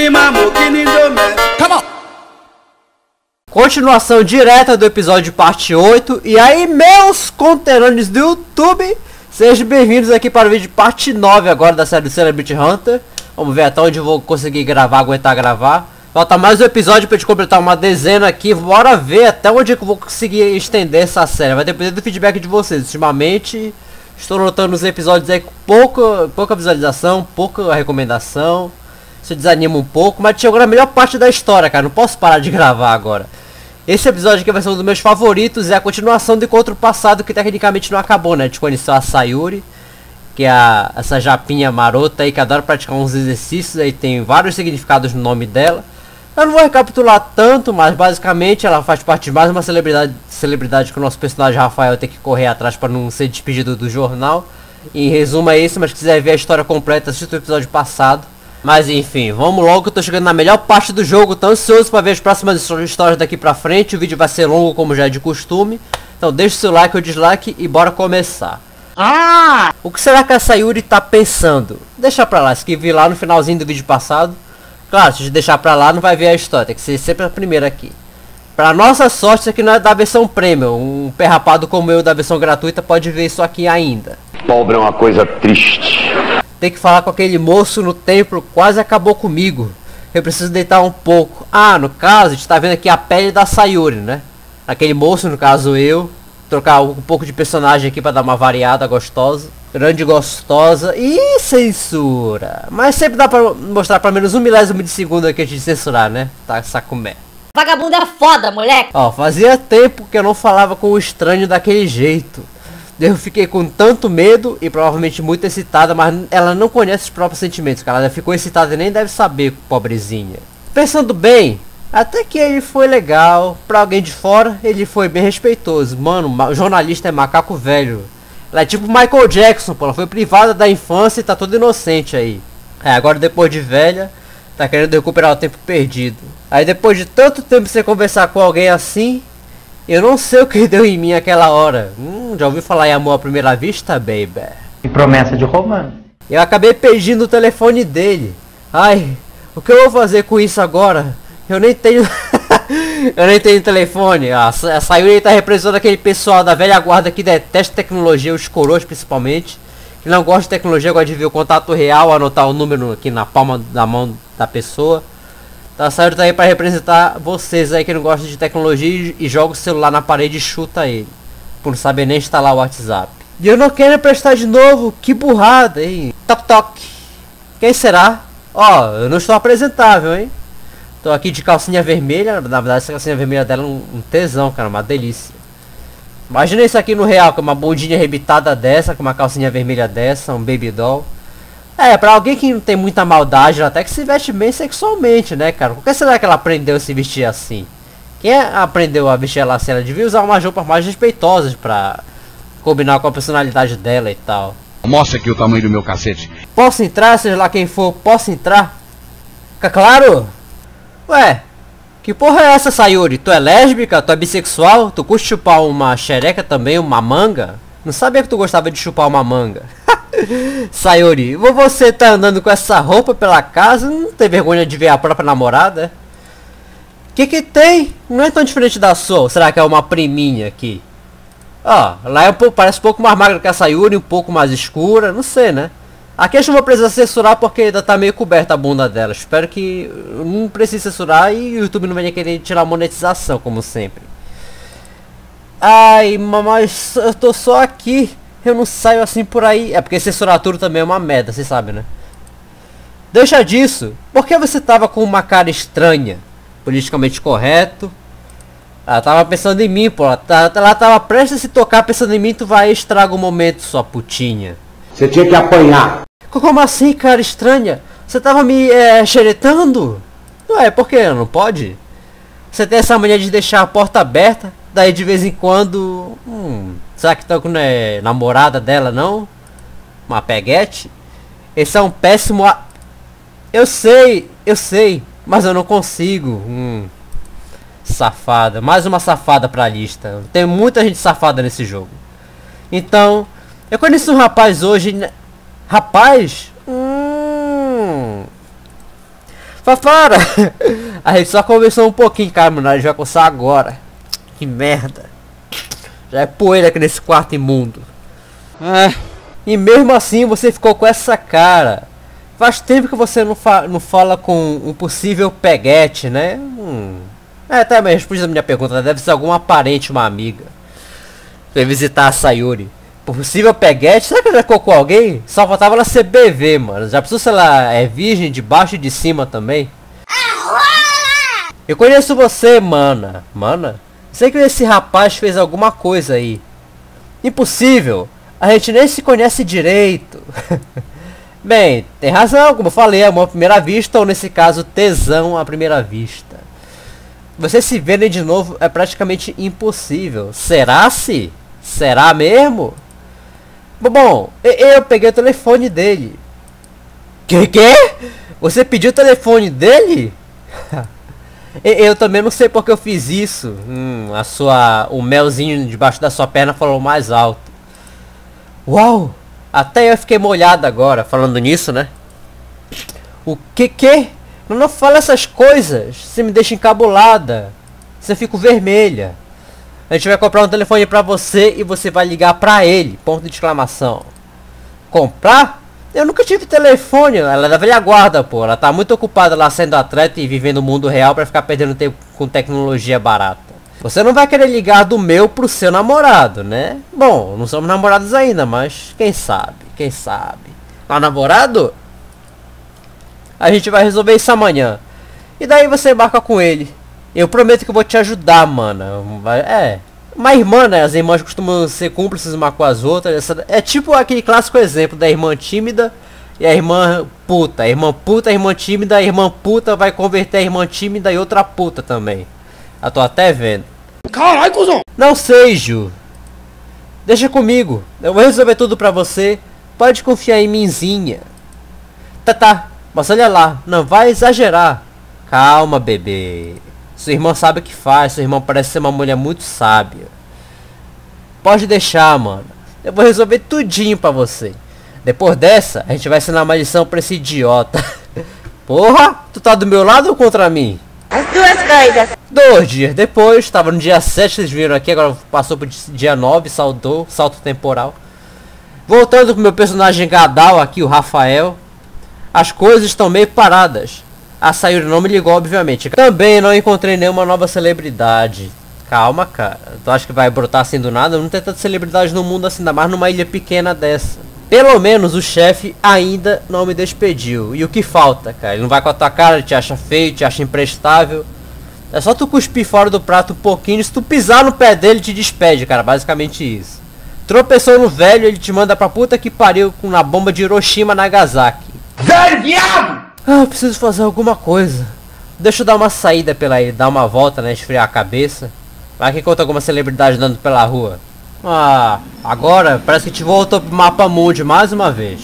Come on! Continuação direta do episódio parte 8. E aí, meus conterrâneos do YouTube, sejam bem-vindos aqui para o vídeo parte 9 agora da série do Celebrity Hunter. Vamos ver até onde eu vou conseguir gravar, aguentar gravar. Falta mais um episódio para gente completar uma dezena aqui. Bora ver até onde eu vou conseguir estender essa série. Vai depender do feedback de vocês. Ultimamente estou notando os episódios aí com pouca visualização, pouca recomendação. Isso desanima um pouco, mas chegou na melhor parte da história, cara. Não posso parar de gravar agora. Esse episódio aqui vai ser um dos meus favoritos. É a continuação do encontro passado, que tecnicamente não acabou, né? A gente conheceu a Sayuri, que é essa japinha marota aí que adora praticar uns exercícios. Aí tem vários significados no nome dela. Eu não vou recapitular tanto, mas basicamente ela faz parte de mais uma celebridade que o nosso personagem Rafael tem que correr atrás para não ser despedido do jornal. Em resumo é isso, mas se quiser ver a história completa, assista o episódio passado. Mas enfim, vamos logo que eu tô chegando na melhor parte do jogo. Tô ansioso para ver as próximas histórias daqui pra frente. O vídeo vai ser longo como já é de costume. Então deixa o seu like ou dislike e bora começar. O que será que a Sayuri tá pensando? Deixa pra lá, se que vi lá no finalzinho do vídeo passado. Claro, se deixar pra lá não vai ver a história, tem que ser sempre a primeira aqui. Pra nossa sorte, isso aqui não é da versão premium. Um perrapado como eu da versão gratuita pode ver isso aqui ainda. Pobre é uma coisa triste. Tem que falar com aquele moço no templo, quase acabou comigo. Eu preciso deitar um pouco. No caso, a gente tá vendo aqui a pele da Sayuri, né? Aquele moço, no caso eu. Trocar um pouco de personagem aqui pra dar uma variada gostosa. Grande gostosa. E censura. Mas sempre dá pra mostrar pelo menos 1/1000 de segundo aqui de censurar, né? Tá, sacumé. Vagabundo é foda, moleque! Ó, fazia tempo que eu não falava com o estranho daquele jeito. Eu fiquei com tanto medo e provavelmente muito excitada, mas ela não conhece os próprios sentimentos, cara. Ela ficou excitada e nem deve saber, pobrezinha. Pensando bem, até que ele foi legal. Pra alguém de fora, ele foi bem respeitoso. Mano, o jornalista é macaco velho. Ela é tipo Michael Jackson, pô. Ela foi privada da infância e tá toda inocente aí. Agora depois de velha, tá querendo recuperar o tempo perdido. Aí depois de tanto tempo você conversar com alguém assim... Eu não sei o que deu em mim aquela hora. Já ouvi falar em amor à primeira vista, baby? E promessa de romance. Eu acabei pedindo o telefone dele. Ai, o que eu vou fazer com isso agora? Eu nem tenho... eu nem tenho telefone. A Sayuri tá representando aquele pessoal da velha guarda que detesta tecnologia, os coroas principalmente. Que não gosta de tecnologia, gosta de ver o contato real, anotar o número aqui na palma da mão da pessoa. Tá saindo daí pra representar vocês aí que não gostam de tecnologia e joga o celular na parede e chuta ele. Por não saber nem instalar o WhatsApp. E eu não quero emprestar de novo, que burrada, hein? Toc toc. Quem será? Eu não estou apresentável, hein? Tô aqui de calcinha vermelha, na verdade essa calcinha vermelha dela é um tesão, cara, uma delícia. Imagina isso aqui no real, com uma bundinha arrebitada dessa, com uma calcinha vermelha dessa, um baby doll. Pra alguém que não tem muita maldade, até que se veste bem sexualmente, né, cara? Por que será que ela aprendeu a se vestir assim? Quem aprendeu a vestir ela assim? Ela devia usar umas roupas mais respeitosas pra combinar com a personalidade dela e tal. Mostra aqui o tamanho do meu cacete. Posso entrar, seja lá quem for, posso entrar? Fica claro? Ué, que porra é essa, Sayuri? Tu é lésbica? Tu é bissexual? Tu curte chupar uma xereca também, uma manga? Não sabia que tu gostava de chupar uma manga. Sayuri, você tá andando com essa roupa pela casa? Não tem vergonha de ver a própria namorada? Que tem? Não é tão diferente da sua. Ou será que é uma priminha aqui? Lá é parece um pouco mais magra que a Sayuri, um pouco mais escura, não sei, né? Aqui a gente não precisa censurar porque ainda tá meio coberta a bunda dela. Espero que não precise censurar e o YouTube não venha querer tirar a monetização, como sempre. Ai, mas eu tô só aqui. Eu não saio assim por aí. É porque censurar tudo também é uma merda, vocês sabem, né? Deixa disso. Por que você tava com uma cara estranha? Politicamente correto. Ela tava pensando em mim, pô. Ela tava prestes a se tocar pensando em mim. Tu vai estragar o momento, sua putinha. Você tinha que apanhar. Como assim, cara estranha? Você tava me xeretando? Ué, por que? Não pode? Você tem essa mania de deixar a porta aberta. Daí de vez em quando... será que tá com namorada dela, não? Uma peguete? Esse é um péssimo... Eu sei, mas eu não consigo. Safada, mais uma safada pra lista. Tem muita gente safada nesse jogo. Então, eu conheci um rapaz hoje... Rapaz? Para! A gente só conversou um pouquinho, cara, mano. A gente vai coçar agora. Que merda. Já é poeira aqui nesse quarto imundo. E mesmo assim você ficou com essa cara. Faz tempo que você não fala com um possível peguete, né? Até mesmo respondi a minha pergunta. Deve ser algum parente, uma amiga. Foi visitar a Sayuri. Possível peguete? Será que ela já ficou com alguém? Só faltava ela ser BV, mano. Já pensou se ela é virgem de baixo e de cima também? Eu conheço você, mana. Mana? Sei que esse rapaz fez alguma coisa aí. Impossível. A gente nem se conhece direito. Bem, tem razão. Como eu falei, amor à primeira vista. Ou nesse caso, tesão à primeira vista. Você se verem de novo é praticamente impossível. Será se? Será mesmo? Bom, eu peguei o telefone dele. Que? Você pediu o telefone dele? Eu também não sei porque eu fiz isso. O melzinho debaixo da sua perna falou mais alto. Uau! Até eu fiquei molhado agora, falando nisso, né? O que? Não fala essas coisas. Você me deixa encabulada. Você fica vermelha. A gente vai comprar um telefone pra você e você vai ligar pra ele. Ponto de exclamação. Comprar? Eu nunca tive telefone. Ela é da velha guarda, pô. Ela tá muito ocupada lá sendo atleta e vivendo o mundo real pra ficar perdendo tempo com tecnologia barata. Você não vai querer ligar do meu pro seu namorado, né? Bom, não somos namorados ainda, mas quem sabe? Quem sabe? Mas namorado? A gente vai resolver isso amanhã. E daí você embarca com ele. Eu prometo que eu vou te ajudar, mano. Uma irmã, né? As irmãs costumam ser cúmplices uma com as outras. É tipo aquele clássico exemplo da irmã tímida e a irmã puta. A irmã puta, a irmã tímida, a irmã puta vai converter a irmã tímida em outra puta também. Eu tô até vendo. Caralho, cuzão! Não sei, Ju. Deixa comigo. Eu vou resolver tudo pra você. Pode confiar em minzinha. Tá. Mas olha lá. Não vai exagerar. Calma, bebê. Sua irmã sabe o que faz. Sua irmã parece ser uma mulher muito sábia. Pode deixar, mano. Eu vou resolver tudinho pra você. Depois dessa, a gente vai ensinar uma lição pra esse idiota. Porra, tu tá do meu lado ou contra mim? As duas coisas. 2 dias depois, tava no dia 7, vocês viram aqui, agora passou pro dia 9, salto temporal. Voltando com meu personagem Gadal aqui, o Rafael. As coisas estão meio paradas. A Sayuri não me ligou, obviamente. Também não encontrei nenhuma nova celebridade. Calma, cara. Tu acha que vai brotar assim do nada? Não tem tanta celebridade no mundo assim, ainda mais numa ilha pequena dessa. Pelo menos o chefe ainda não me despediu. E o que falta, cara? Ele não vai com a tua cara, ele te acha feio, te acha imprestável. É só tu cuspir fora do prato um pouquinho. Se tu pisar no pé dele, te despede, cara. Basicamente isso. Tropeçou no velho, ele te manda pra puta que pariu com uma bomba de Hiroshima Nagasaki. Velho, viado! Eu preciso fazer alguma coisa. Deixa eu dar uma saída pela ilha, dar uma volta, né? Esfriar a cabeça. Vai que encontra alguma celebridade andando pela rua. Agora parece que te voltou pro mapa mundi mais uma vez.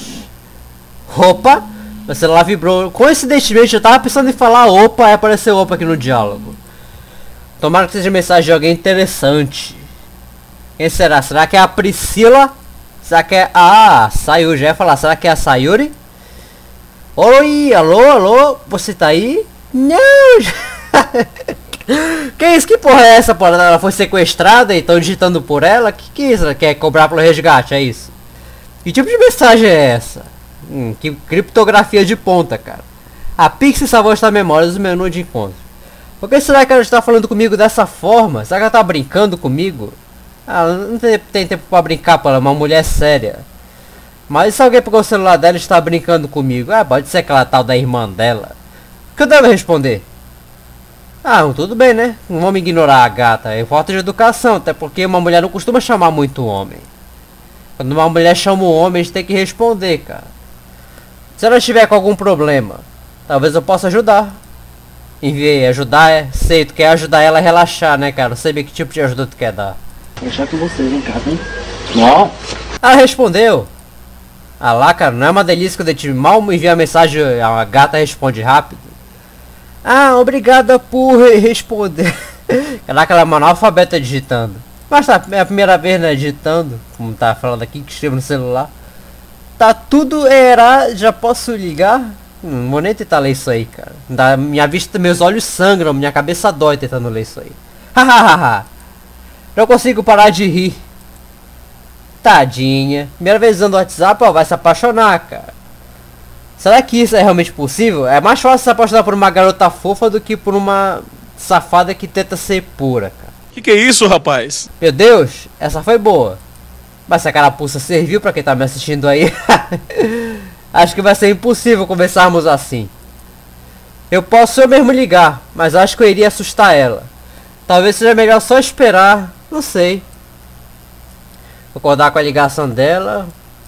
Opa! Meu celular vibrou. Coincidentemente eu tava pensando em falar opa e apareceu opa aqui no diálogo. Tomara que seja mensagem de alguém interessante. Quem será? Será que é a Priscila? Será que é a Sayuri? Já ia falar, será que é a Sayuri? Oi, alô, você tá aí? Não! Que isso? Que porra é essa, porra? Ela foi sequestrada e estão digitando por ela? Que isso? Ela quer cobrar pelo resgate, é isso? Que tipo de mensagem é essa? Que criptografia de ponta, cara. A Pixie salvou esta memória do menu de encontro. Por que será que ela está falando comigo dessa forma? Será que ela tá brincando comigo? Ela não tem tempo pra brincar, pô, ela é uma mulher séria. Mas se alguém pegou o celular dela e está brincando comigo, pode ser aquela tal da irmã dela. O que eu devo responder? Tudo bem, né? Não vamos ignorar a gata. É falta de educação, até porque uma mulher não costuma chamar muito homem. Quando uma mulher chama um homem, a gente tem que responder, cara. Se ela estiver com algum problema, talvez eu possa ajudar. Enviei, ajudar sei, tu quer ajudar ela a relaxar, né, cara? Não sei bem que tipo de ajuda tu quer dar. Deixar com vocês em casa, hein? Não. Ela respondeu. Lá, cara, não é uma delícia quando a gente mal envia a mensagem, a gata responde rápido. Obrigada por responder. Caraca, ela é uma analfabeta digitando. Mas tá, é a primeira vez, né, digitando, como tá falando aqui, que escreve no celular. Tá tudo já posso ligar? Não vou nem tentar ler isso aí, cara. Minha vista, meus olhos sangram, minha cabeça dói tentando ler isso aí. Hahaha. Não consigo parar de rir. Tadinha. Primeira vez usando o WhatsApp, ó, vai se apaixonar, cara. Será que isso é realmente possível? É mais fácil se apaixonar por uma garota fofa do que por uma safada que tenta ser pura, cara. Que é isso, rapaz? Meu Deus, essa foi boa. Mas se a carapuça serviu pra quem tá me assistindo aí, acho que vai ser impossível conversarmos assim. Eu posso eu mesmo ligar, mas acho que eu iria assustar ela. Talvez seja melhor só esperar, não sei. Vou acordar com a ligação dela.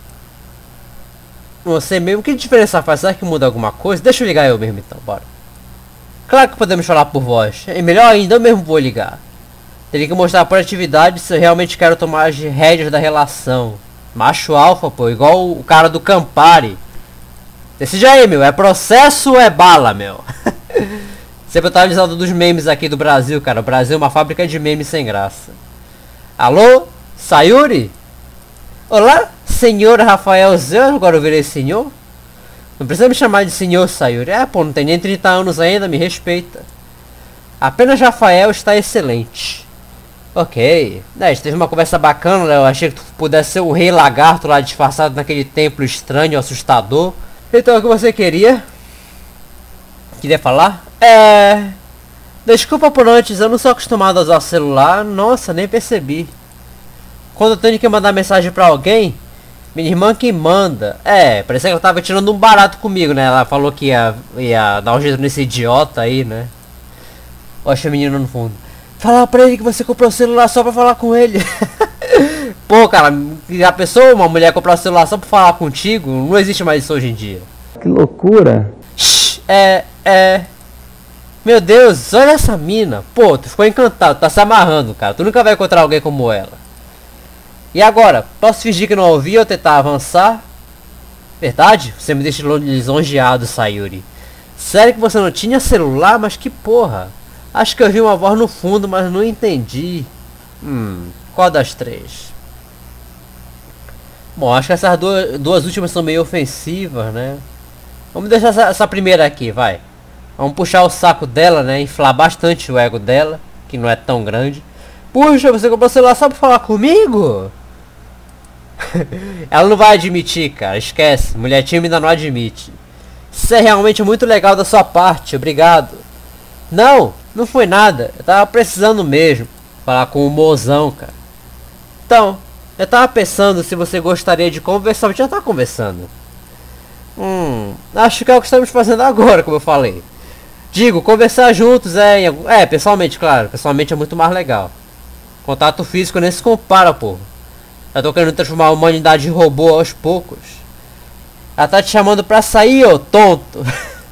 Não sei mesmo, que diferença faz? Será que muda alguma coisa? Deixa eu ligar eu mesmo então, bora. Claro que podemos falar por voz. E melhor ainda, eu mesmo vou ligar. Teria que mostrar por atividade se eu realmente quero tomar as rédeas da relação. Macho alfa, pô, igual o cara do Campari. Decide aí, meu, é processo ou é bala, meu? Sempre atualizado dos memes aqui do Brasil, cara. O Brasil é uma fábrica de memes sem graça. Alô? Sayuri? Olá, senhor Rafael Zé, agora eu virei senhor? Não precisa me chamar de senhor, Sayuri. É, pô, não tem nem 30 anos ainda, me respeita. Apenas Rafael está excelente. Ok. A gente teve uma conversa bacana, né? Eu achei que tu pudesse ser o rei lagarto lá disfarçado naquele templo estranho, assustador. Então, o que você queria? Queria falar? Desculpa por antes, eu não sou acostumado a usar o celular. Nossa, nem percebi. Quando eu tenho que mandar mensagem pra alguém, minha irmã que manda. Parecia que eu tava tirando um barato comigo, né? Ela falou que ia dar um jeito nesse idiota aí, né? Oxe, o menino no fundo. Fala pra ele que você comprou o celular só pra falar com ele. Pô, cara, já pensou uma mulher comprar o celular só pra falar contigo? Não existe mais isso hoje em dia. Que loucura. Meu Deus, olha essa mina. Pô, tu ficou encantado, tá se amarrando, cara. Tu nunca vai encontrar alguém como ela. E agora? Posso fingir que não ouvi ou tentar avançar? Verdade? Você me deixa lisonjeado, Sayuri. Sério que você não tinha celular? Mas que porra. Acho que eu vi uma voz no fundo, mas não entendi. Qual das três? Bom, acho que essas duas últimas são meio ofensivas, né? Vamos deixar essa primeira aqui, vai. Vamos puxar o saco dela, né? Inflar bastante o ego dela, que não é tão grande. Puxa, você comprou o celular só pra falar comigo? Ela não vai admitir, cara. Esquece. Mulher tímida não admite. Isso é realmente muito legal da sua parte. Obrigado. Não foi nada. Eu tava precisando mesmo. Falar com o mozão, cara. Então, eu tava pensando se você gostaria de conversar. A gente já tá conversando. Acho que é o que estamos fazendo agora, como eu falei. Digo, conversar juntos pessoalmente, claro. Pessoalmente é muito mais legal. Contato físico nem se compara, pô. Eu tô querendo transformar a humanidade em robô aos poucos. Ela tá te chamando pra sair, ô tonto.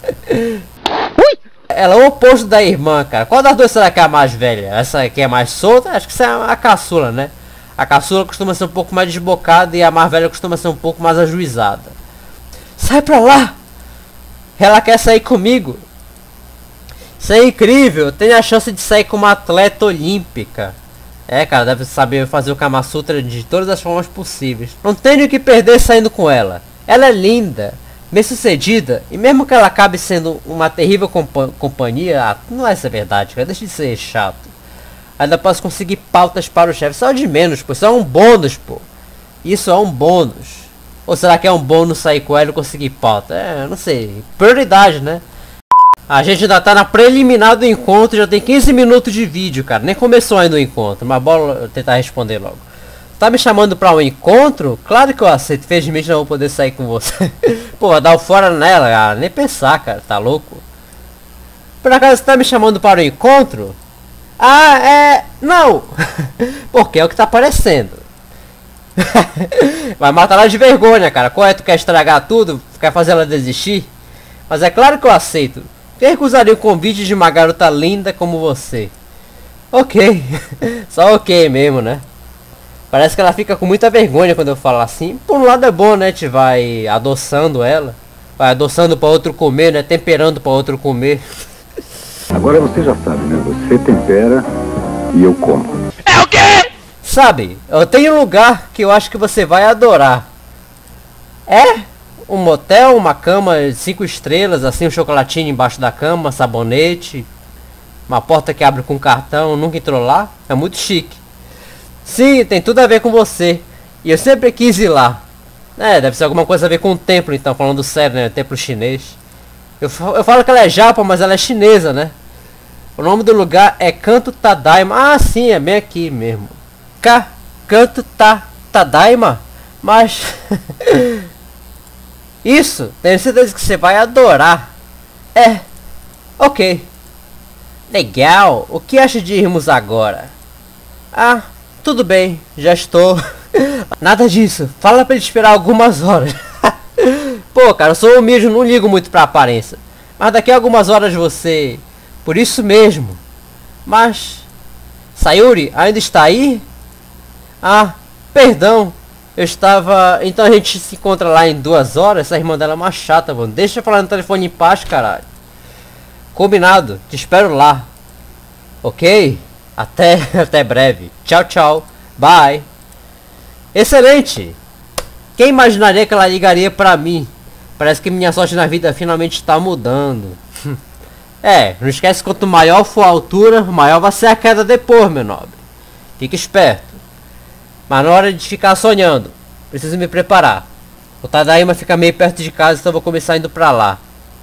Ela é o oposto da irmã, cara. Qual das duas será que é a mais velha? Essa aqui é mais solta? Acho que essa é a caçula, né? A caçula costuma ser um pouco mais desbocada e a mais velha costuma ser um pouco mais ajuizada. Sai pra lá! Ela quer sair comigo. Isso é incrível. Tem a chance de sair com uma atleta olímpica. Cara, deve saber fazer o Kama Sutra de todas as formas possíveis. Não tenho o que perder saindo com ela. Ela é linda, bem sucedida, e mesmo que ela acabe sendo uma terrível companhia, não é essa verdade, cara, deixa de ser chato. Ainda posso conseguir pautas para o chefe, só de menos, pô, isso é um bônus, pô. Isso é um bônus. Ou será que é um bônus sair com ela e conseguir pauta? Não sei, prioridade, né? A gente ainda tá na preliminar do encontro, já tem 15 minutos de vídeo, cara. Nem começou ainda o encontro, mas bora eu tentar responder logo. Tá me chamando pra um encontro? Claro que eu aceito, infelizmente não vou poder sair com você. Pô, vai dar o fora nela, cara. Nem pensar, cara, tá louco? Por acaso você tá me chamando para um encontro? Não! Porque é o que tá aparecendo. Vai matar ela de vergonha, cara. Qual é? Tu quer estragar tudo? Quer fazer ela desistir? Mas é claro que eu aceito. Quem recusaria o convite de uma garota linda como você? Ok. Só ok mesmo, né? Parece que ela fica com muita vergonha quando eu falo assim. Por um lado é bom, né? A gente vai adoçando ela. Vai adoçando pra outro comer, né? Temperando pra outro comer. Agora você já sabe, né? Você tempera e eu como. É o quê? Sabe, eu tenho um lugar que eu acho que você vai adorar. um motel, uma cama 5 estrelas, assim, um chocolatinho embaixo da cama, sabonete, uma porta que abre com cartão, nunca entrou lá, é muito chique. Sim, tem tudo a ver com você, e eu sempre quis ir lá. Deve ser alguma coisa a ver com o templo, então, falando sério, né, templo chinês. Eu falo que ela é japa, mas ela é chinesa, né. O nome do lugar é Canto Tadaima. Ah, sim, é bem aqui mesmo. Canto Tadaima? Mas... Isso, tenho certeza que você vai adorar. Ok. Legal, o que acha de irmos agora? Ah, tudo bem, já estou. Nada disso, fala pra ele esperar algumas horas. Pô, cara, eu sou humilde, não ligo muito pra aparência. Mas daqui a algumas horas você... Por isso mesmo. Mas... Sayuri, ainda está aí? Ah, perdão. Eu estava... Então a gente se encontra lá em 2 horas. Essa irmã dela é uma chata, mano. Deixa eu falar no telefone em paz, caralho. Combinado. Te espero lá. Ok? Até breve. Tchau, tchau. Bye. Excelente. Quem imaginaria que ela ligaria pra mim? Parece que minha sorte na vida finalmente está mudando. Não esquece, quanto maior for a altura, maior vai ser a queda depois, meu nobre. Fique esperto. Mas na hora de ficar sonhando, preciso me preparar. O Tadaima fica meio perto de casa, então vou começar indo pra lá.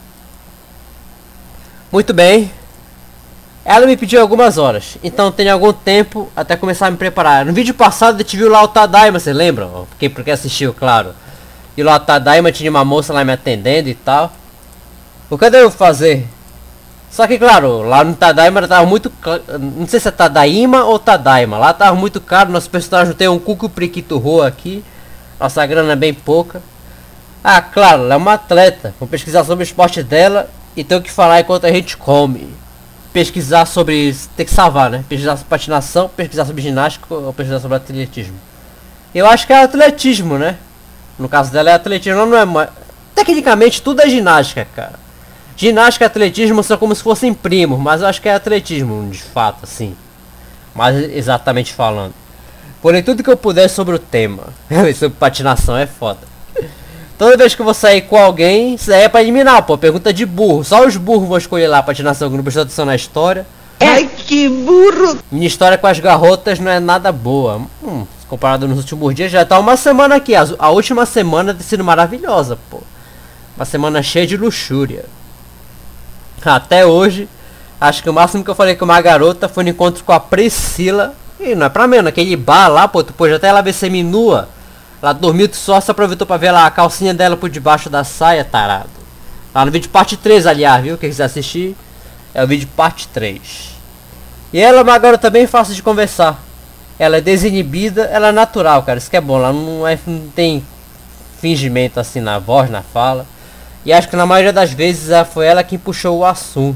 Muito bem. Ela me pediu algumas horas, então tenho algum tempo até começar a me preparar. No vídeo passado a gente viu lá o Tadaima, você lembra? Porque assistiu, claro. E lá o Tadaima tinha uma moça lá me atendendo e tal. O que eu devo fazer? Só que claro, lá no Tadaima tava muito... Não sei se é Tadaima ou Tadaima. Lá tava muito caro, nosso personagem tem um cuco priquito roa aqui. Nossa grana é bem pouca. Ah, claro, ela é uma atleta. Vou pesquisar sobre o esporte dela e tenho que falar enquanto a gente come. Pesquisar sobre... Tem que salvar, né? Pesquisar sobre patinação, pesquisar sobre ginástica ou pesquisar sobre atletismo. Eu acho que é atletismo, né? No caso dela é atletismo, não é mais... Tecnicamente tudo é ginástica, cara. Ginástica e atletismo são como se fossem primos, mas eu acho que é atletismo, de fato, assim. Mais exatamente falando. Porém, tudo que eu puder sobre o tema. Sobre patinação é foda. Toda vez que eu vou sair com alguém, isso aí é pra eliminar, pô. Pergunta de burro. Só os burros vão escolher lá patinação, que não prestou atenção na história. Ai, que burro! Minha história com as garrotas não é nada boa. Comparado nos últimos dias, já tá uma semana aqui. A última semana tem sido maravilhosa, pô. Uma semana cheia de luxúria. Até hoje, acho que o máximo que eu falei com uma garota foi no encontro com a Priscila. E não é pra menos, naquele bar lá, pô, tu pôde até ela ver semi-nua. Ela dormiu, tu só se aproveitou pra ver lá a calcinha dela por debaixo da saia, tarado. Lá no vídeo parte 3, aliás, viu? Quem quiser assistir, é o vídeo parte 3. E ela é uma garota bem fácil de conversar. Ela é desinibida, ela é natural, cara, isso que é bom. Ela não tem fingimento assim na voz, na fala. E acho que na maioria das vezes foi ela quem puxou o assunto.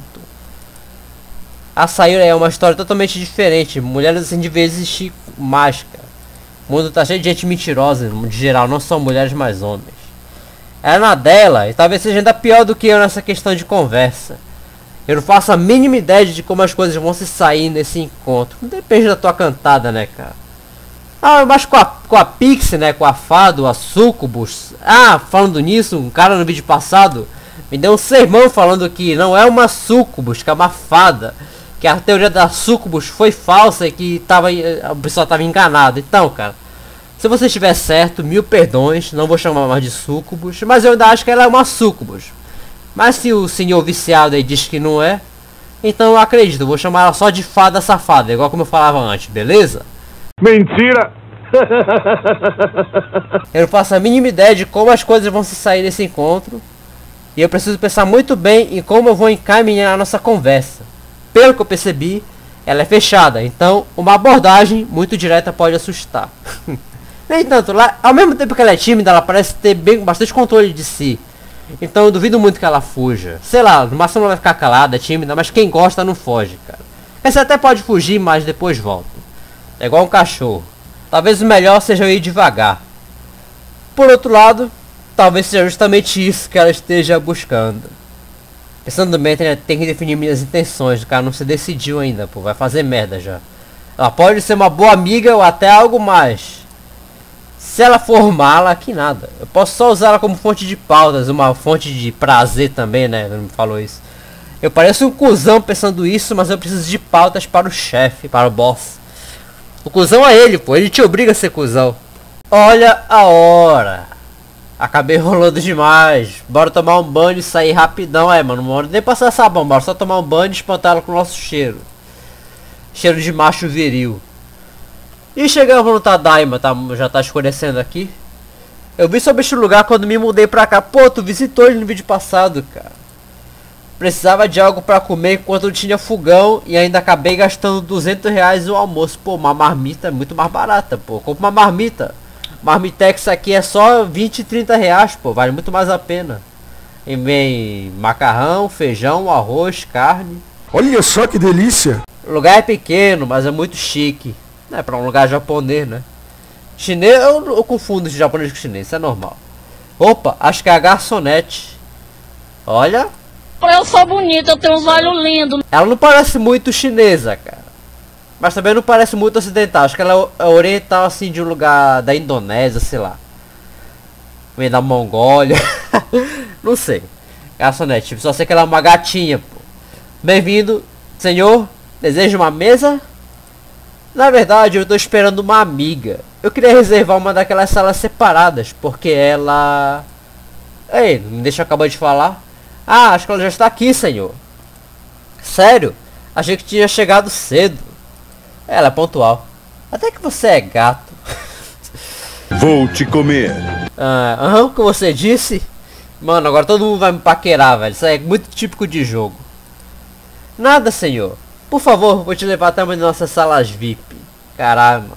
A Sayuri é uma história totalmente diferente. Mulheres assim de vez existir mágica. O mundo tá cheio de gente mentirosa, de geral, não são mulheres, mas homens. Ela é na dela, e talvez seja ainda pior do que eu nessa questão de conversa. Eu não faço a mínima ideia de como as coisas vão se sair nesse encontro. Depende da tua cantada, né, cara? Ah, mas com a Pixie, né, com a Fado, a Sucubus. Ah, falando nisso, um cara no vídeo passado me deu um sermão falando que não é uma Sucubus, que é uma fada. Que a teoria da Sucubus foi falsa e que a pessoa estava enganada. Então, cara, se você estiver certo, 1000 perdões, não vou chamar mais de Sucubus, mas eu ainda acho que ela é uma Sucubus. Mas se o senhor viciado aí diz que não é, então eu acredito, vou chamar ela só de fada safada, igual como eu falava antes, beleza? Mentira! Eu não faço a mínima ideia de como as coisas vão se sair desse encontro. E eu preciso pensar muito bem em como eu vou encaminhar a nossa conversa. Pelo que eu percebi, ela é fechada, então uma abordagem muito direta pode assustar. No entanto, lá, ao mesmo tempo que ela é tímida, ela parece ter bastante controle de si. Então eu duvido muito que ela fuja. Sei lá, no máximo ela vai ficar calada, tímida, mas quem gosta não foge, cara. Você até pode fugir, mas depois volta. É igual um cachorro. Talvez o melhor seja eu ir devagar. Por outro lado, talvez seja justamente isso que ela esteja buscando. Pensando bem, tem que definir minhas intenções. O cara não se decidiu ainda, pô, vai fazer merda já. Ela pode ser uma boa amiga ou até algo mais. Se ela for mala, que nada. Eu posso só usar ela como fonte de pautas, uma fonte de prazer também, né? Não me falou isso. Eu pareço um cuzão pensando isso, mas eu preciso de pautas para o chefe, para o boss. O cuzão é ele, pô. Ele te obriga a ser cuzão. Olha a hora. Acabei rolando demais. Bora tomar um banho e sair rapidão. Mano, não bora nem passar sabão. Bora só tomar um banho e espantar ela com o nosso cheiro. Cheiro de macho viril. E chegamos no Tadaima, tá? Já tá escurecendo aqui. Eu vi sobre este lugar quando me mudei pra cá. Pô, tu visitou ele no vídeo passado, cara. Precisava de algo pra comer enquanto eu tinha fogão. E ainda acabei gastando 200 reais no almoço. Pô, uma marmita é muito mais barata, pô. Compra uma marmita. Marmitex aqui é só 20, 30 reais, pô. Vale muito mais a pena. E vem macarrão, feijão, arroz, carne. Olha só que delícia. O lugar é pequeno, mas é muito chique. É pra um lugar japonês, né? Chinês, eu confundo esse japonês com chinês, isso é normal. Opa, acho que é a garçonete. Olha. Eu sou bonita, eu tenho uns olhos lindos. Ela não parece muito chinesa, cara. Mas também não parece muito ocidental. Acho que ela é oriental, assim, de um lugar da Indonésia, sei lá. Vem da Mongólia. Não sei. Garçonete, só sei que ela é uma gatinha, pô. Bem-vindo, senhor. Deseja uma mesa? Na verdade, eu tô esperando uma amiga. Eu queria reservar uma daquelas salas separadas, porque ela... Ei, não deixa eu acabar de falar. Ah, acho que ela já está aqui, senhor. Sério? Achei que tinha chegado cedo. Ela é pontual. Até que você é gato. Vou te comer. O que você disse? Mano, agora todo mundo vai me paquerar, velho. Isso aí é muito típico de jogo. Nada, senhor. Por favor, vou te levar até uma de nossas salas VIP. Caralho, mano.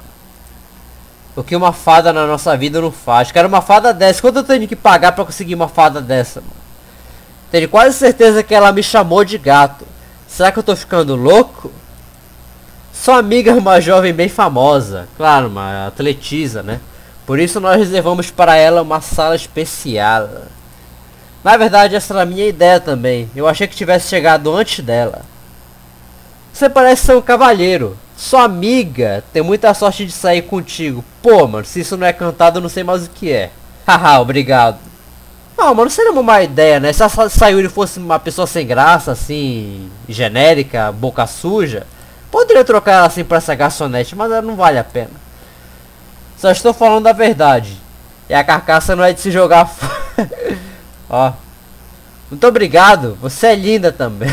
O que uma fada na nossa vida não faz. Quero uma fada dessa. Quanto eu tenho que pagar pra conseguir uma fada dessa, mano? Tenho quase certeza que ela me chamou de gato. Será que eu tô ficando louco? Sua amiga é uma jovem bem famosa. Claro, uma atletiza, né? Por isso nós reservamos para ela uma sala especial. Na verdade, essa era a minha ideia também. Eu achei que tivesse chegado antes dela. Você parece ser um cavalheiro. Sua amiga tem muita sorte de sair contigo. Pô, mano, se isso não é cantado, eu não sei mais o que é. Haha, obrigado. Não, mano, seria uma má ideia, né? Se a Sayuri fosse uma pessoa sem graça, assim, genérica, boca suja, poderia trocar ela assim pra essa garçonete, mas ela não vale a pena. Só estou falando a verdade. E a carcaça não é de se jogar fora. Ó. Muito obrigado, você é linda também.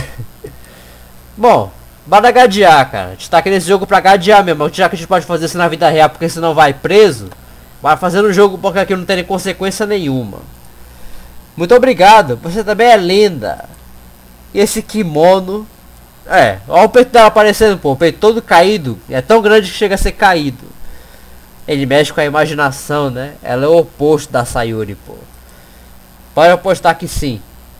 Bom, bora gadear, cara. A gente tá aqui nesse jogo pra gadear mesmo. Já que a gente pode fazer isso na vida real, porque senão vai preso. Vai fazer no jogo porque aqui não tem consequência nenhuma. Muito obrigado, você também é linda. E esse kimono. Olha o peito dela aparecendo, pô. O peito todo caído. É tão grande que chega a ser caído. Ele mexe com a imaginação, né? Ela é o oposto da Sayuri, pô. Pode apostar que sim.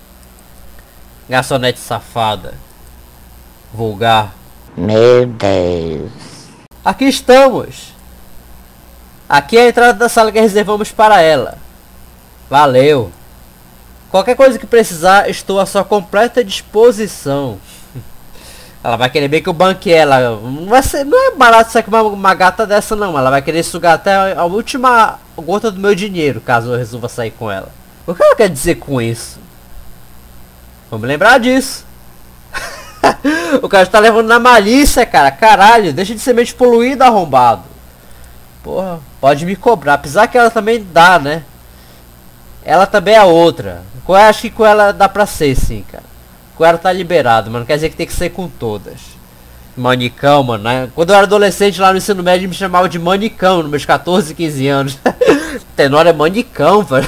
Garçonete safada. Vulgar. Meu Deus. Aqui estamos. Aqui é a entrada da sala que reservamos para ela. Valeu. Qualquer coisa que precisar, estou à sua completa disposição. Ela vai querer bem que eu banque ela. Não é barato sair com uma gata dessa não. Ela vai querer sugar até a última gota do meu dinheiro, caso eu resolva sair com ela. O que ela quer dizer com isso? Vamos lembrar disso. O cara está levando na malícia, cara. Caralho, deixa de ser mente poluído, arrombado. Porra, pode me cobrar. Apesar que ela também dá, né? Ela também é outra. Eu acho que com ela dá pra ser, sim, cara. Com ela tá liberado, mano. Quer dizer que tem que ser com todas. Manicão, mano. Né? Quando eu era adolescente lá no ensino médio, me chamava de manicão, nos meus 14, 15 anos. Tenor é manicão, velho.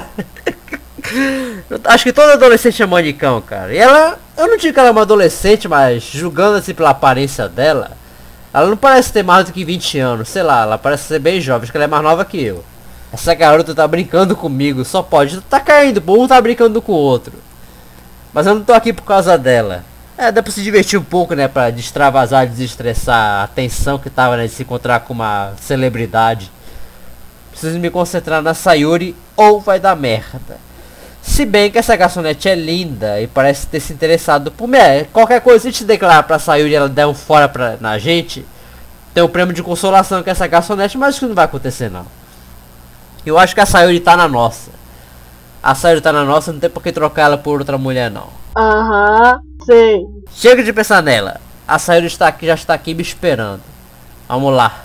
Acho que todo adolescente é manicão, cara. E ela, eu não digo que ela é uma adolescente, mas julgando assim pela aparência dela, ela não parece ter mais do que 20 anos. Sei lá, ela parece ser bem jovem. Acho que ela é mais nova que eu. Essa garota tá brincando comigo, só pode. Tá caindo, pô, um tá brincando com o outro. Mas eu não tô aqui por causa dela. Dá pra se divertir um pouco, né, pra destravasar, desestressar a tensão que tava, né, de se encontrar com uma celebridade. Preciso me concentrar na Sayuri ou vai dar merda. Se bem que essa garçonete é linda e parece ter se interessado por mim. Qualquer coisa, se a gente declarar pra Sayuri e ela der um fora na gente, tem um prêmio de consolação com essa garçonete, mas isso não vai acontecer não. Eu acho que a Sayuri tá na nossa. A Sayuri tá na nossa, não tem por que trocar ela por outra mulher não. Aham, sei. Chega de pensar nela. A Sayuri está aqui, já está aqui me esperando. Vamos lá.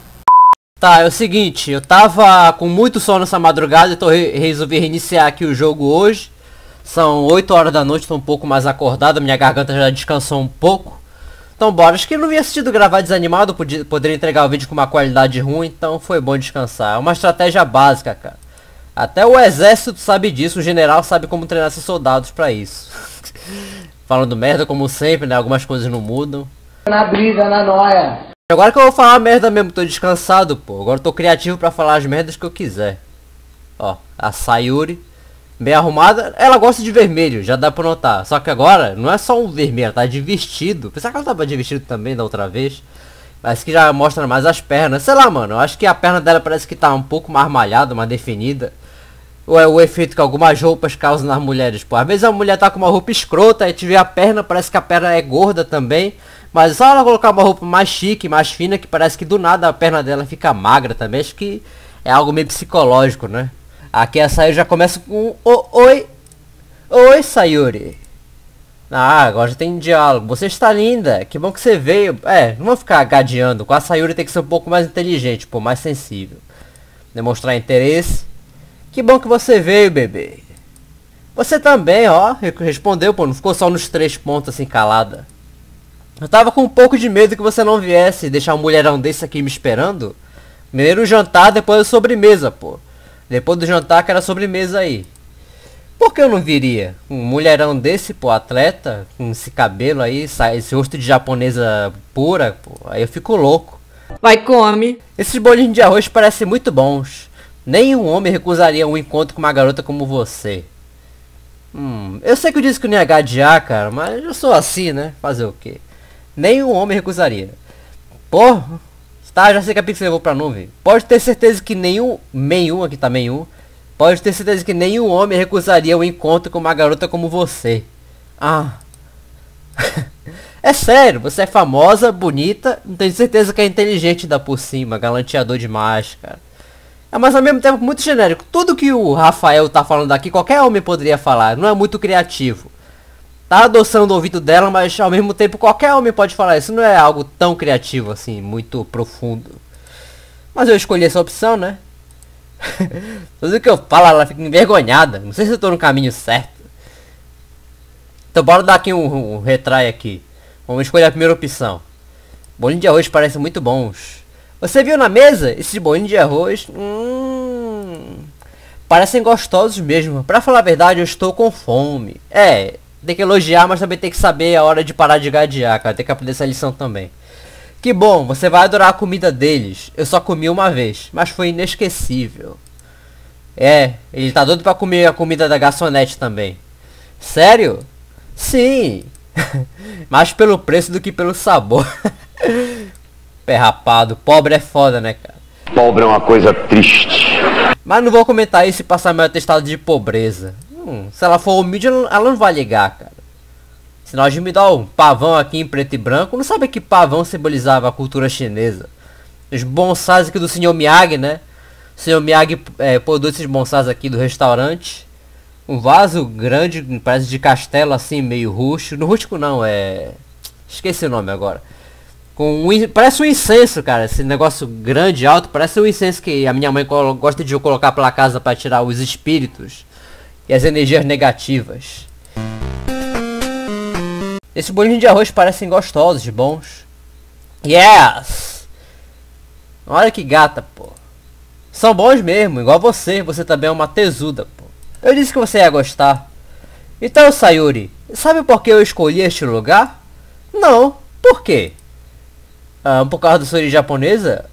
Tá, é o seguinte, eu tava com muito sono essa madrugada, então resolvi reiniciar aqui o jogo hoje. São 8 horas da noite, tô um pouco mais acordado, minha garganta já descansou um pouco. Então bora, acho que não havia assistido gravar desanimado, poderia entregar o vídeo com uma qualidade ruim, então foi bom descansar. É uma estratégia básica, cara. Até o exército sabe disso, o general sabe como treinar seus soldados pra isso. Falando merda como sempre, né, algumas coisas não mudam. Na brisa, na noia. Agora que eu vou falar merda mesmo, tô descansado, pô. Agora eu tô criativo pra falar as merdas que eu quiser. Ó, a Sayuri, bem arrumada. Ela gosta de vermelho, já dá pra notar. Só que agora, não é só um vermelho, ela tá de vestido. Pensava que ela tava de vestido também da outra vez. Mas que já mostra mais as pernas. Sei lá, mano, eu acho que a perna dela parece que tá um pouco mais malhada, mais definida. Ou é o efeito que algumas roupas causam nas mulheres, pô. Às vezes a mulher tá com uma roupa escrota, aí te vê a perna, parece que a perna é gorda também. Mas é só ela colocar uma roupa mais chique, mais fina, que parece que do nada a perna dela fica magra também. Acho que é algo meio psicológico, né? Aqui a Sayuri já começa com oi. Oi, Sayuri. Ah, agora já tem diálogo. Você está linda, que bom que você veio. É, não vou ficar gadeando. Com a Sayuri tem que ser um pouco mais inteligente, pô, mais sensível. Demonstrar interesse. Que bom que você veio, bebê. Você também, ó, respondeu, pô, não ficou só nos 3 pontos assim calada. Eu tava com um pouco de medo que você não viesse deixar um mulherão desse aqui me esperando. Primeiro o jantar, depois a sobremesa, pô. Depois do jantar que era sobremesa aí. Por que eu não viria? Um mulherão desse, pô, atleta, com esse cabelo aí, esse rosto de japonesa pura, pô, aí eu fico louco. Vai, come. Esses bolinhos de arroz parecem muito bons. Nenhum homem recusaria um encontro com uma garota como você. Eu sei que eu disse que não ia gadear, cara, mas eu sou assim, né? Fazer o quê? Nenhum homem recusaria. Pô, tá, já sei que a Pix levou pra nuvem. Pode ter certeza que aqui tá nenhum. Pode ter certeza que nenhum homem recusaria um encontro com uma garota como você. Ah. É sério, você é famosa, bonita, não tenho certeza que é inteligente ainda por cima, galanteador demais, cara. É, mas ao mesmo tempo muito genérico. Tudo que o Rafael tá falando aqui, qualquer homem poderia falar, não é muito criativo. Tá adoçando o ouvido dela, mas ao mesmo tempo qualquer homem pode falar isso. Não é algo tão criativo assim, muito profundo. Mas eu escolhi essa opção, né? Tudo que eu falo, ela fica envergonhada. Não sei se eu tô no caminho certo. Então bora dar aqui um retry aqui. Vamos escolher a primeira opção. Bolinhos de arroz parecem muito bons. Você viu na mesa? Esses bolinhos de arroz... parecem gostosos mesmo. Pra falar a verdade, eu estou com fome. É... Tem que elogiar, mas também tem que saber a hora de parar de gadear, cara. Tem que aprender essa lição também. Que bom, você vai adorar a comida deles. Eu só comi uma vez, mas foi inesquecível. É, ele tá doido pra comer a comida da garçonete também. Sério? Sim. Mais pelo preço do que pelo sabor. Pé rapado, pobre é foda, né, cara? Pobre é uma coisa triste. Mas não vou comentar isso e passar meu atestado de pobreza. Se ela for humilde, ela não vai ligar, cara. Se nós me dá um pavão aqui em preto e branco, não sabe que pavão simbolizava a cultura chinesa. Os bonsais aqui do Sr. Miyagi, né? O Sr. Miyagi produz esses bonsais aqui do restaurante. Um vaso grande, parece de castelo assim, meio rústico. No rústico não, esqueci o nome agora. Parece um incenso, cara. Esse negócio grande, alto, parece um incenso que a minha mãe gosta de colocar pela casa para tirar os espíritos e as energias negativas. Esses bolinhos de arroz parecem gostosos, bons. Yes! Olha que gata, pô. São bons mesmo, igual você. Você também é uma tesuda, pô. Eu disse que você ia gostar. Então, Sayuri, sabe por que eu escolhi este lugar? Não. Por quê? Por causa do Sayuri japonesa?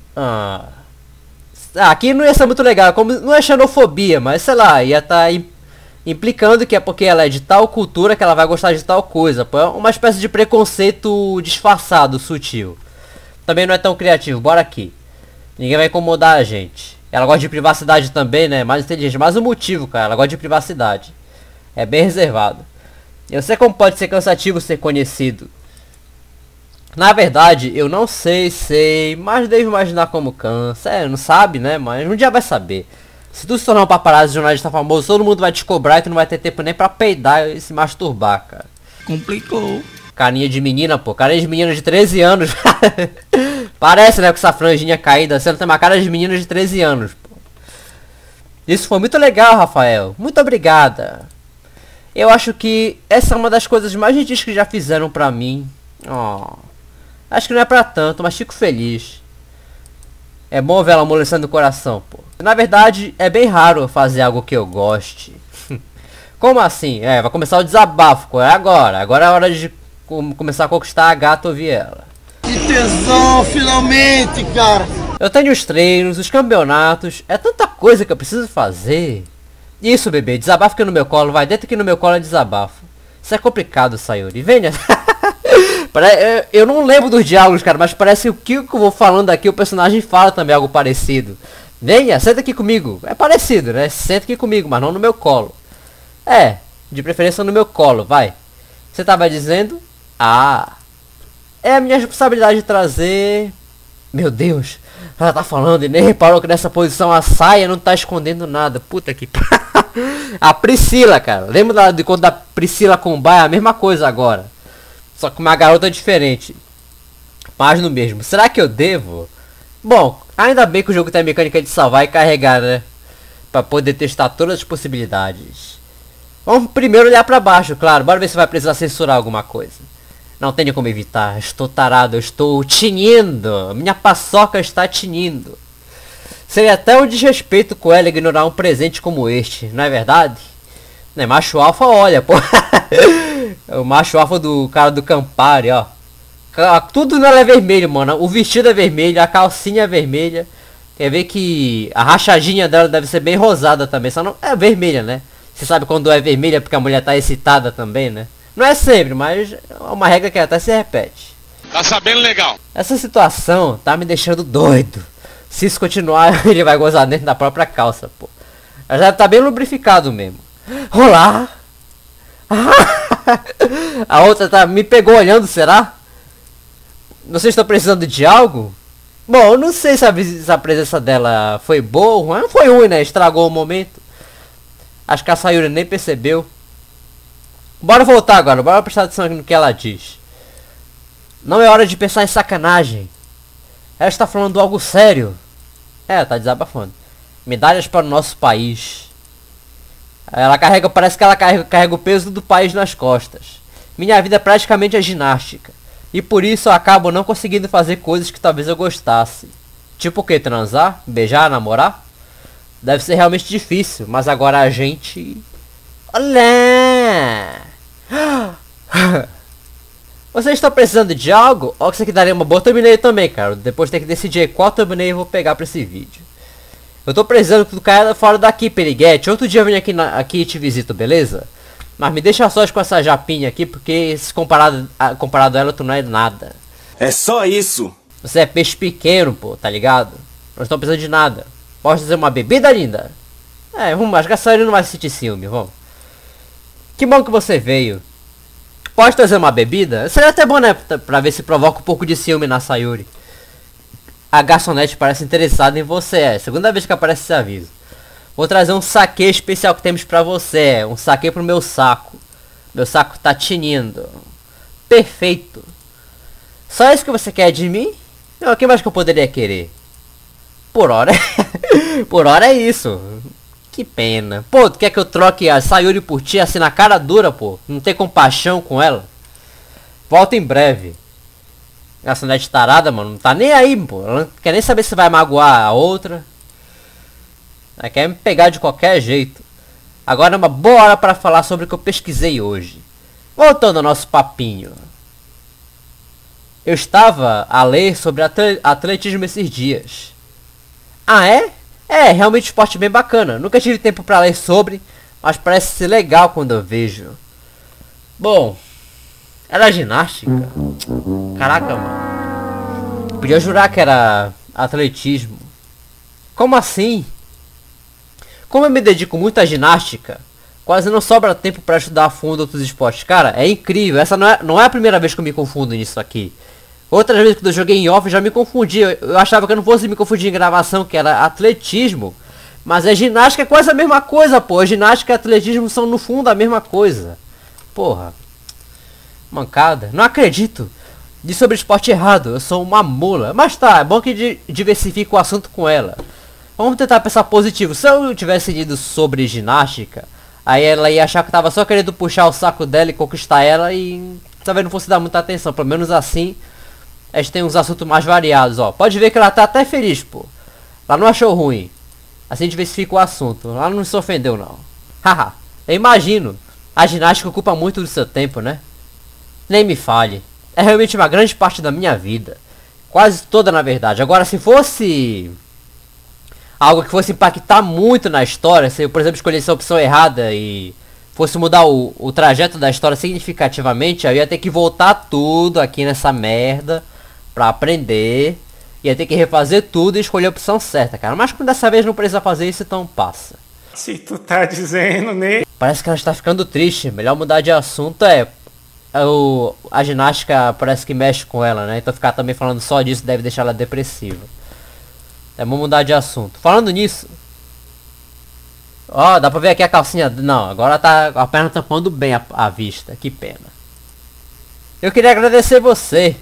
Aqui não ia ser muito legal. Como, não é xenofobia, mas sei lá, ia estar implicando que é porque ela é de tal cultura que ela vai gostar de tal coisa. Pô, é uma espécie de preconceito disfarçado, sutil. Também não é tão criativo. Bora aqui. Ninguém vai incomodar a gente. Ela gosta de privacidade também, né? Mais inteligente. Mas o motivo, cara. Ela gosta de privacidade. É bem reservado. Eu sei como pode ser cansativo ser conhecido. Na verdade, eu não sei, mas devo imaginar como cansa. Não sabe, né? Mas um dia vai saber. Se tu se tornar um paparazzi jornalista famoso, todo mundo vai te cobrar e tu não vai ter tempo nem pra peidar e se masturbar, cara. Complicou. Carinha de menina, pô. Carinha de menina de 13 anos. Parece, né, com essa franjinha caída. Você não tem uma cara de menina de 13 anos, pô. Isso foi muito legal, Rafael. Muito obrigada. Eu acho que essa é uma das coisas mais gentis que já fizeram pra mim. Oh. Acho que não é pra tanto, mas fico feliz. É bom ver ela amolecendo o coração, pô. Na verdade, é bem raro fazer algo que eu goste. Como assim? Vai começar o desabafo. É agora. Agora é a hora de começar a conquistar a gata ouvir ela. Que tesão, finalmente, cara. Eu tenho os treinos, os campeonatos. É tanta coisa que eu preciso fazer. Isso, bebê. Desabafo aqui no meu colo. Vai dentro aqui no meu colo é desabafo. Isso é complicado, Sayuri. Venha. Eu não lembro dos diálogos, cara, mas parece que o que eu vou falando aqui, o personagem fala também algo parecido. Venha, senta aqui comigo. É parecido, né? Senta aqui comigo, mas não no meu colo. De preferência no meu colo, vai. Você tava dizendo? É a minha responsabilidade de trazer... Meu Deus, ela tá falando e nem reparou que nessa posição a saia não tá escondendo nada. Puta que... A Priscila, cara. Lembra de quando a Priscila com o Bai? É a mesma coisa agora. Só que uma garota diferente. Mas no mesmo. Será que eu devo? Bom, ainda bem que o jogo tem a mecânica de salvar e carregar, né? Pra poder testar todas as possibilidades. Vamos primeiro olhar pra baixo, claro. Bora ver se vai precisar censurar alguma coisa. Não tenho como evitar. Estou tarado, eu estou tinindo. Minha paçoca está tinindo. Seria até um desrespeito com ela ignorar um presente como este, não é verdade? Né, macho alfa, olha, pô. O macho alfa do cara do Campari, ó. Tudo nela é vermelho, mano. O vestido é vermelho, a calcinha é vermelha. Quer ver que a rachadinha dela deve ser bem rosada também. Só não é vermelha, né? Você sabe quando é vermelha porque a mulher tá excitada também, né? Não é sempre, mas é uma regra que até se repete. Tá sabendo legal. Essa situação tá me deixando doido. Se isso continuar, ele vai gozar dentro da própria calça, pô. Já tá bem lubrificado mesmo. Olá! A outra me pegou olhando, será? Vocês estão precisando de algo? Bom, eu não sei se a presença dela foi boa ou ruim. Não foi ruim, né? Estragou o momento. Acho que a Sayuri nem percebeu. Bora voltar agora. Bora prestar atenção no que ela diz. Não é hora de pensar em sacanagem. Ela está falando algo sério. Tá desabafando. Medalhas para o nosso país. Ela carrega, parece que ela carrega o peso do país nas costas. Minha vida praticamente é ginástica. E por isso eu acabo não conseguindo fazer coisas que talvez eu gostasse. Tipo o que? Transar? Beijar? Namorar? Deve ser realmente difícil. Mas agora a gente... Olá! Vocês estão precisando de algo? Ou que isso aqui daria uma boa thumbnail também, cara. Depois tem que decidir qual thumbnail eu vou pegar pra esse vídeo. Eu tô precisando que tu caia fora daqui, Periguete. Outro dia eu venho aqui e te visito, beleza? Mas me deixa sós com essa japinha aqui, porque se comparado a ela, tu não é nada. É só isso. Você é peixe pequeno, pô, tá ligado? Não estão precisando de nada. Posso dizer uma bebida, linda? Vamos, acho que a Sayuri não vai sentir ciúme, vamos. Que bom que você veio. Pode trazer uma bebida? Seria até bom, né? Pra ver se provoca um pouco de ciúme na Sayuri. A garçonete parece interessada em você. É a segunda vez que aparece esse aviso. Vou trazer um saquê especial que temos pra você. Um saquê pro meu saco. Meu saco tá tinindo. Perfeito. Só isso que você quer de mim? Não, o que mais que eu poderia querer? Por hora... Por hora é isso. Que pena. Pô, tu quer que eu troque a Sayuri por ti assim na cara dura, pô? Não tem compaixão com ela? Volta em breve. Garçonete tarada, mano. Não tá nem aí, pô. Ela não quer nem saber se vai magoar a outra. Ela quer me pegar de qualquer jeito. Agora é uma boa hora para falar sobre o que eu pesquisei hoje. Voltando ao nosso papinho. Eu estava a ler sobre atletismo esses dias. Ah, é? É, realmente um esporte bem bacana. Nunca tive tempo para ler sobre, mas parece ser legal quando eu vejo. Bom, era ginástica? Caraca, mano. Podia jurar que era atletismo. Como assim? Como eu me dedico muito à ginástica, quase não sobra tempo para estudar a fundo outros esportes. Cara, é incrível. Essa não é a primeira vez que eu me confundo nisso aqui. Outras vezes que eu joguei em off já me confundi. Eu achava que eu não fosse me confundir em gravação, que era atletismo. Mas a ginástica é quase a mesma coisa, pô. Ginástica e atletismo são no fundo a mesma coisa. Porra. Mancada. Não acredito. Disse sobre esporte errado. Eu sou uma mula. Mas tá, é bom que diversifique o assunto com ela. Vamos tentar pensar positivo. Se eu tivesse dito sobre ginástica, aí ela ia achar que eu tava só querendo puxar o saco dela e conquistar ela e talvez não fosse dar muita atenção. Pelo menos assim, a gente tem uns assuntos mais variados, ó. Pode ver que ela tá até feliz, pô. Ela não achou ruim. Assim diversifica o assunto. Ela não se ofendeu, não. Haha, eu imagino. A ginástica ocupa muito do seu tempo, né? Nem me fale. É realmente uma grande parte da minha vida. Quase toda, na verdade. Agora, se fosse algo que fosse impactar muito na história, se eu, por exemplo, escolhesse a opção errada e fosse mudar o trajeto da história significativamente, eu ia ter que voltar tudo aqui nessa merda pra aprender. Ia ter que refazer tudo e escolher a opção certa, cara. Mas como dessa vez não precisa fazer isso, então passa. Se tu tá dizendo, né? Parece que ela está ficando triste. Melhor mudar de assunto a ginástica parece que mexe com ela, né? Então ficar também falando só disso deve deixar ela depressiva. Vamos mudar de assunto. Falando nisso. Ó, dá pra ver aqui a calcinha. Não, agora tá a perna tampando bem a vista. Que pena. Eu queria agradecer você.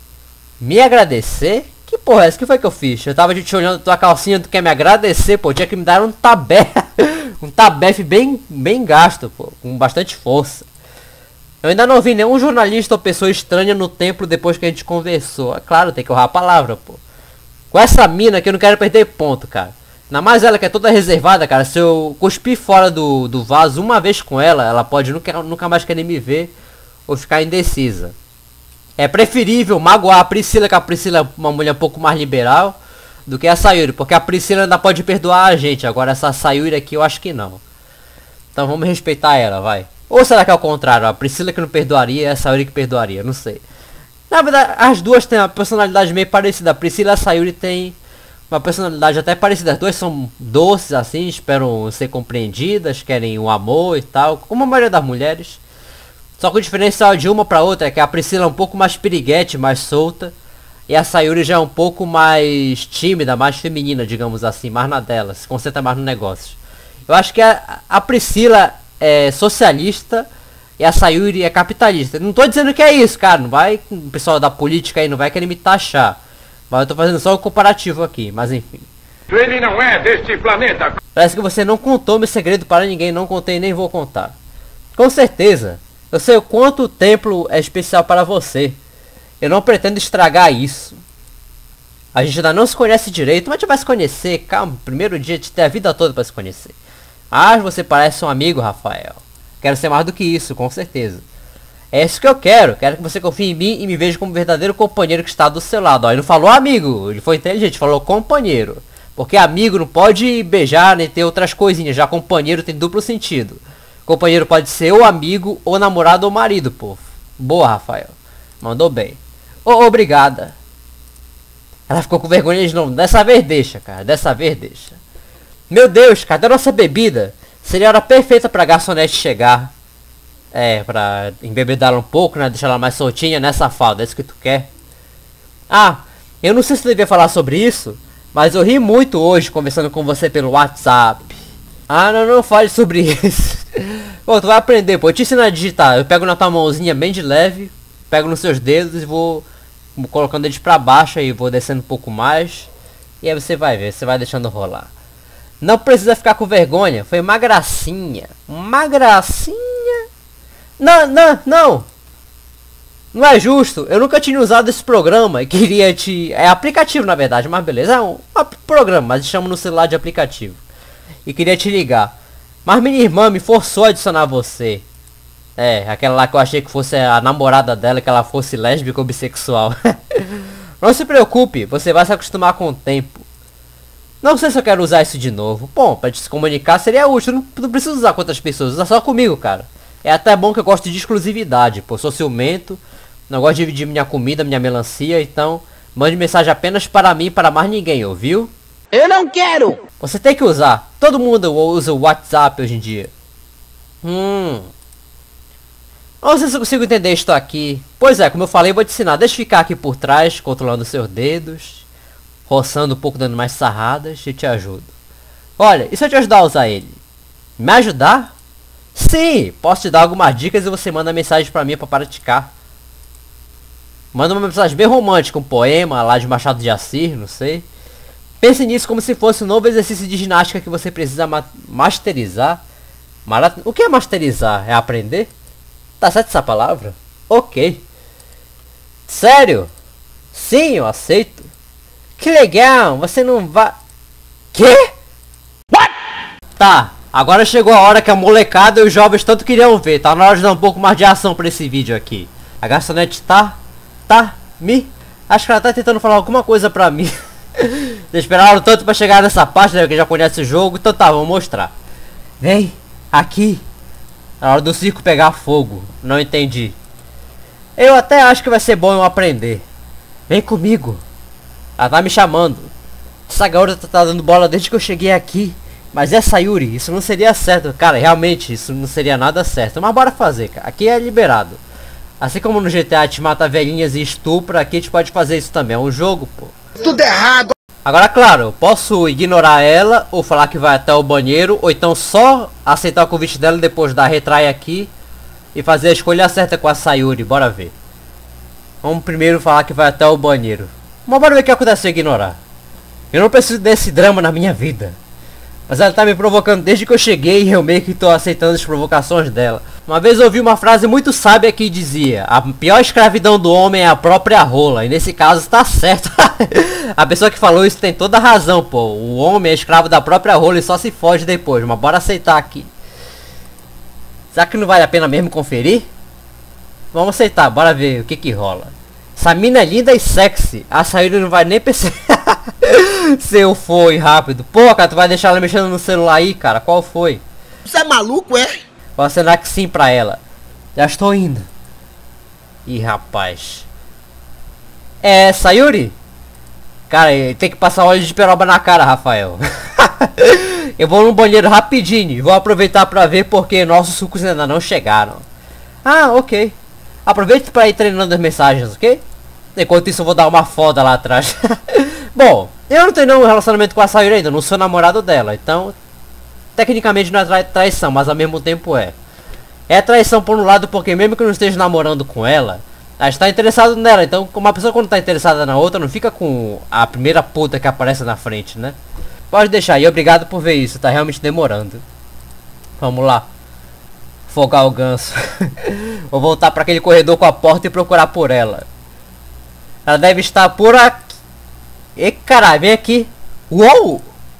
Me agradecer? Que porra é essa? Que foi que eu fiz? Eu tava te olhando tua calcinha, tu quer me agradecer, pô? Tinha que me dar um tabefe. Um tabefe bem gasto, pô. Com bastante força. Eu ainda não vi nenhum jornalista ou pessoa estranha no templo depois que a gente conversou. É claro, tem que honrar a palavra, pô. Com essa mina que eu não quero perder ponto, cara. Ainda mais ela que é toda reservada, cara. Se eu cuspir fora do vaso uma vez com ela, ela pode nunca mais querer me ver ou ficar indecisa. É preferível magoar a Priscila, que a Priscila é uma mulher um pouco mais liberal, do que a Sayuri, porque a Priscila ainda pode perdoar a gente. Agora essa Sayuri aqui eu acho que não. Então vamos respeitar ela, vai. Ou será que é o contrário? A Priscila que não perdoaria e a Sayuri que perdoaria, não sei. Na verdade, as duas têm uma personalidade meio parecida. A Priscila e a Sayuri têm uma personalidade até parecida. As duas são doces assim, esperam ser compreendidas, querem o amor e tal, como a maioria das mulheres. Só que o diferencial de uma pra outra é que a Priscila é um pouco mais piriguete, mais solta. E a Sayuri já é um pouco mais tímida, mais feminina, digamos assim, mais na dela, se concentra mais no negócio. Eu acho que a Priscila é socialista e a Sayuri é capitalista. Não tô dizendo que é isso, cara, não vai, o pessoal da política aí não vai querer me taxar. Mas eu tô fazendo só um comparativo aqui, mas enfim. Ele não é deste planeta. Parece que você não contou meu segredo para ninguém, não contei nem vou contar. Com certeza, eu sei o quanto o templo é especial para você. Eu não pretendo estragar isso. A gente ainda não se conhece direito, mas a gente vai se conhecer. Calma, primeiro dia de ter a vida toda para se conhecer. Ah, você parece um amigo, Rafael. Quero ser mais do que isso, com certeza. É isso que eu quero. Quero que você confie em mim e me veja como um verdadeiro companheiro que está do seu lado. Ó, ele não falou amigo, ele foi inteligente, falou companheiro. Porque amigo não pode beijar nem ter outras coisinhas. Já companheiro tem duplo sentido. Companheiro pode ser ou amigo, ou namorado, ou marido, pô. Boa, Rafael. Mandou bem. Obrigada. Ela ficou com vergonha de novo. Dessa vez deixa, cara. Dessa vez deixa. Meu Deus, cadê a nossa bebida? Seria a hora perfeita pra garçonete chegar. É, pra embebedá-la um pouco, né? Deixar ela mais soltinha nessa falda. É isso que tu quer? Ah, eu não sei se eu devia falar sobre isso, mas eu ri muito hoje conversando com você pelo WhatsApp. Ah, não fale sobre isso. Bom, tu vai aprender, pô. Eu te ensino a digitar. Eu pego na tua mãozinha bem de leve, pego nos seus dedos e vou colocando eles pra baixo e vou descendo um pouco mais. E aí você vai ver, você vai deixando rolar. Não precisa ficar com vergonha. Foi uma gracinha. Uma gracinha. Não. Não é justo. Eu nunca tinha usado esse programa e queria te... É aplicativo na verdade, mas beleza. É um programa, mas chamo no celular de aplicativo. E queria te ligar. Mas minha irmã me forçou a adicionar você. É, aquela lá que eu achei que fosse a namorada dela, que ela fosse lésbica ou bissexual. Não se preocupe, você vai se acostumar com o tempo. Não sei se eu quero usar isso de novo. Bom, pra te se comunicar seria útil. Não precisa usar com outras pessoas, usa só comigo, cara. É até bom que eu gosto de exclusividade, pô. Sou ciumento, não gosto de dividir minha comida, minha melancia. Então, mande mensagem apenas para mim e para mais ninguém, ouviu? Eu não quero! Você tem que usar. Todo mundo usa o WhatsApp hoje em dia. Não sei se eu consigo entender isso aqui. Pois é, como eu falei, eu vou te ensinar. Deixa eu ficar aqui por trás, controlando seus dedos, roçando um pouco, dando mais sarradas e te ajudo. Olha, e se eu te ajudar a usar ele? Me ajudar? Sim, posso te dar algumas dicas e você manda mensagem pra mim pra praticar. Manda uma mensagem bem romântica, um poema lá de Machado de Assis, não sei. Pense nisso como se fosse um novo exercício de ginástica que você precisa masterizar. O que é masterizar? É aprender? Tá certo essa palavra? Ok. Sério? Sim, eu aceito. Que legal, você não vai... Quê? What? Tá, agora chegou a hora que a molecada e os jovens tanto queriam ver. Tá na hora de dar um pouco mais de ação pra esse vídeo aqui. A garçonete acho que ela tá tentando falar alguma coisa pra mim. Vocês esperaram tanto pra chegar nessa parte, né? Que já conhece o jogo. Então tá, vamos mostrar. Vem, aqui. Na hora do circo pegar fogo. Não entendi. Eu até acho que vai ser bom eu aprender. Vem comigo. Ela tá me chamando. Essa garota tá dando bola desde que eu cheguei aqui. Mas essa Yuri, isso não seria certo. Cara, realmente, isso não seria nada certo. Mas bora fazer, cara. Aqui é liberado. Assim como no GTA te mata velhinhas e estupra, aqui a gente pode fazer isso também. É um jogo, pô. Tudo errado. Agora, claro, eu posso ignorar ela, ou falar que vai até o banheiro, ou então só aceitar o convite dela e depois dar retry aqui e fazer a escolha certa com a Sayuri. Bora ver. Vamos primeiro falar que vai até o banheiro. Mas bora ver o que acontece se eu ignorar. Eu não preciso desse drama na minha vida. Mas ela tá me provocando desde que eu cheguei e eu meio que tô aceitando as provocações dela. Uma vez eu ouvi uma frase muito sábia que dizia: a pior escravidão do homem é a própria rola. E nesse caso tá certo. A pessoa que falou isso tem toda a razão, pô. O homem é escravo da própria rola e só se foge depois. Mas bora aceitar aqui. Será que não vale a pena mesmo conferir? Vamos aceitar, bora ver o que que rola. Essa mina é linda e sexy. A Sayuri não vai nem perceber. Se eu for rápido. Pô, cara, tu vai deixar ela mexendo no celular aí, cara? Qual foi? Você é maluco, é? Vou acenar que sim pra ela. Já estou indo. Ih, rapaz. É, Sayuri? Cara, tem que passar óleo de peroba na cara, Rafael. Eu vou no banheiro rapidinho e vou aproveitar pra ver porque nossos sucos ainda não chegaram. Ah, ok. Aproveite pra ir treinando as mensagens, ok? Enquanto isso eu vou dar uma foda lá atrás. Bom, eu não tenho nenhum relacionamento com a Sayuri ainda, não sou namorado dela, então tecnicamente não é traição, mas ao mesmo tempo é. É traição por um lado porque mesmo que eu não esteja namorando com ela, a gente tá interessado nela, então como uma pessoa quando tá interessada na outra não fica com a primeira puta que aparece na frente, né? Pode deixar, e obrigado por ver isso, tá realmente demorando. Vamos lá. Fogar o ganso. Vou voltar pra aquele corredor com a porta e procurar por ela. Ela deve estar por aqui. E caralho, vem aqui. Uou!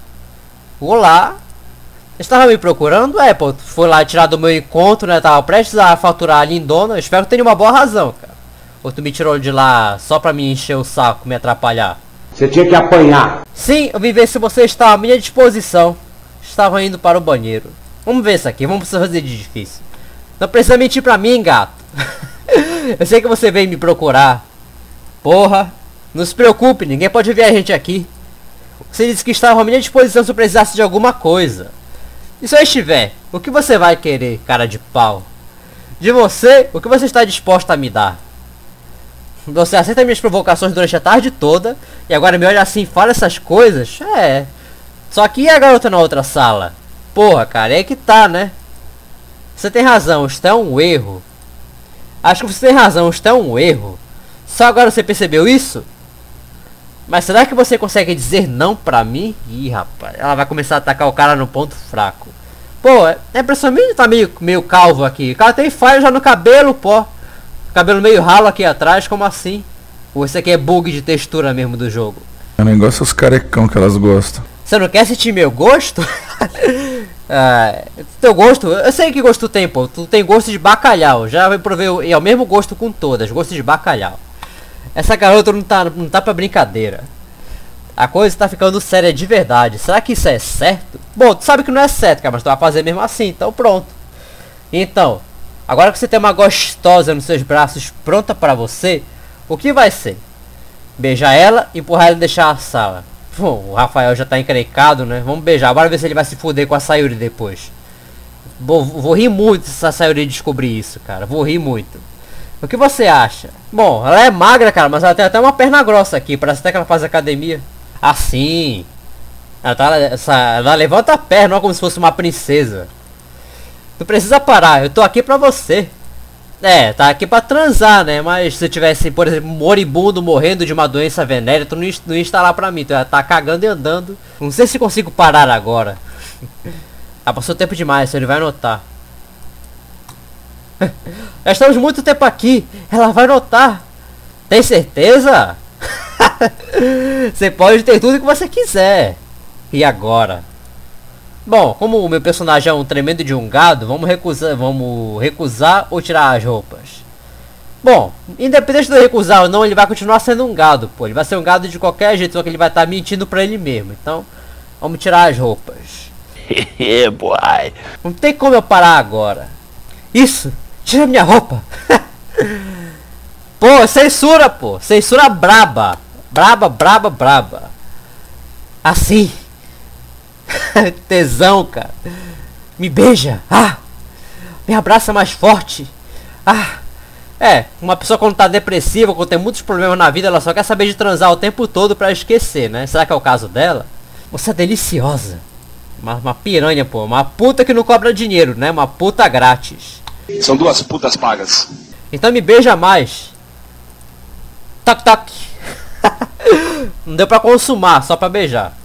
Olá! Estava me procurando? É, pô, foi lá tirar do meu encontro, né? Tava prestes a faturar a lindona. Eu espero que tenha uma boa razão, cara. Ou tu me tirou de lá só pra me encher o saco, me atrapalhar? Você tinha que apanhar. Sim, eu vim ver se você está à minha disposição. Estava indo para o banheiro. Vamos ver isso aqui, vamos fazer de difícil. Não precisa mentir pra mim, gato. Eu sei que você veio me procurar. Porra, não se preocupe, ninguém pode ver a gente aqui. Você disse que estava à minha disposição se eu precisasse de alguma coisa. E se eu estiver, o que você vai querer, cara de pau? De você, o que você está disposto a me dar? Você aceita minhas provocações durante a tarde toda e agora me olha assim e fala essas coisas? É. Só que e a garota na outra sala? Porra, cara, é que tá, né? Você tem razão, isto é um erro. Acho que você tem razão, isto é um erro. Só agora você percebeu isso? Mas será que você consegue dizer não pra mim? Ih, rapaz, ela vai começar a atacar o cara no ponto fraco. Pô, é impressão minha, tá meio calvo aqui. O cara tem falha já no cabelo, pô. Cabelo meio ralo aqui atrás, como assim? Ou esse aqui é bug de textura mesmo do jogo? O negócio é os carecão que elas gostam. Você não quer sentir meu gosto? Teu gosto, eu sei que gosto tu tem, pô. Tu tem gosto de bacalhau. Já provei, e é o mesmo gosto com todas, gosto de bacalhau. Essa garota não tá pra brincadeira. A coisa tá ficando séria de verdade. Será que isso é certo? Bom, tu sabe que não é certo, cara, mas tu vai fazer mesmo assim, então pronto. Então, agora que você tem uma gostosa nos seus braços pronta pra você, o que vai ser? Beijar ela, empurrar ela e deixar a sala. Bom, o Rafael já tá encrencado, né? Vamos beijar, bora ver se ele vai se fuder com a Sayuri depois. Vou rir muito se a Sayuri descobrir isso, cara. Vou rir muito. O que você acha? Bom, ela é magra, cara, mas ela tem até uma perna grossa aqui. Parece até que ela faz academia. Assim. Ela levanta a perna, ó, como se fosse uma princesa. Tu precisa parar, eu tô aqui pra você. É, tá aqui pra transar, né? Mas se eu tivesse, por exemplo, moribundo, morrendo de uma doença venérea, tu não ia estar lá pra mim. Tu ia estar cagando e andando. Não sei se consigo parar agora. Ah, passou tempo demais, ele vai notar. Já estamos muito tempo aqui. Ela vai notar. Tem certeza? Você pode ter tudo que você quiser. E agora? Bom, como o meu personagem é um tremendo de um gado, vamos recusar ou tirar as roupas. Bom, independente de eu recusar ou não, ele vai continuar sendo um gado, pô. Ele vai ser um gado de qualquer jeito, só que ele vai estar mentindo pra ele mesmo. Então, vamos tirar as roupas. Boy. Não tem como eu parar agora. Isso! Tira minha roupa! Pô, censura, pô! Censura braba! Braba! Assim! Tesão, cara! Me beija! Ah! Me abraça mais forte! Ah! É, uma pessoa quando tá depressiva, quando tem muitos problemas na vida, ela só quer saber de transar o tempo todo pra esquecer, né? Será que é o caso dela? Você é deliciosa! Uma piranha, pô. Uma puta que não cobra dinheiro, né? Uma puta grátis. São duas putas pagas. Então me beija mais. Toc. Não deu pra consumar, só pra beijar.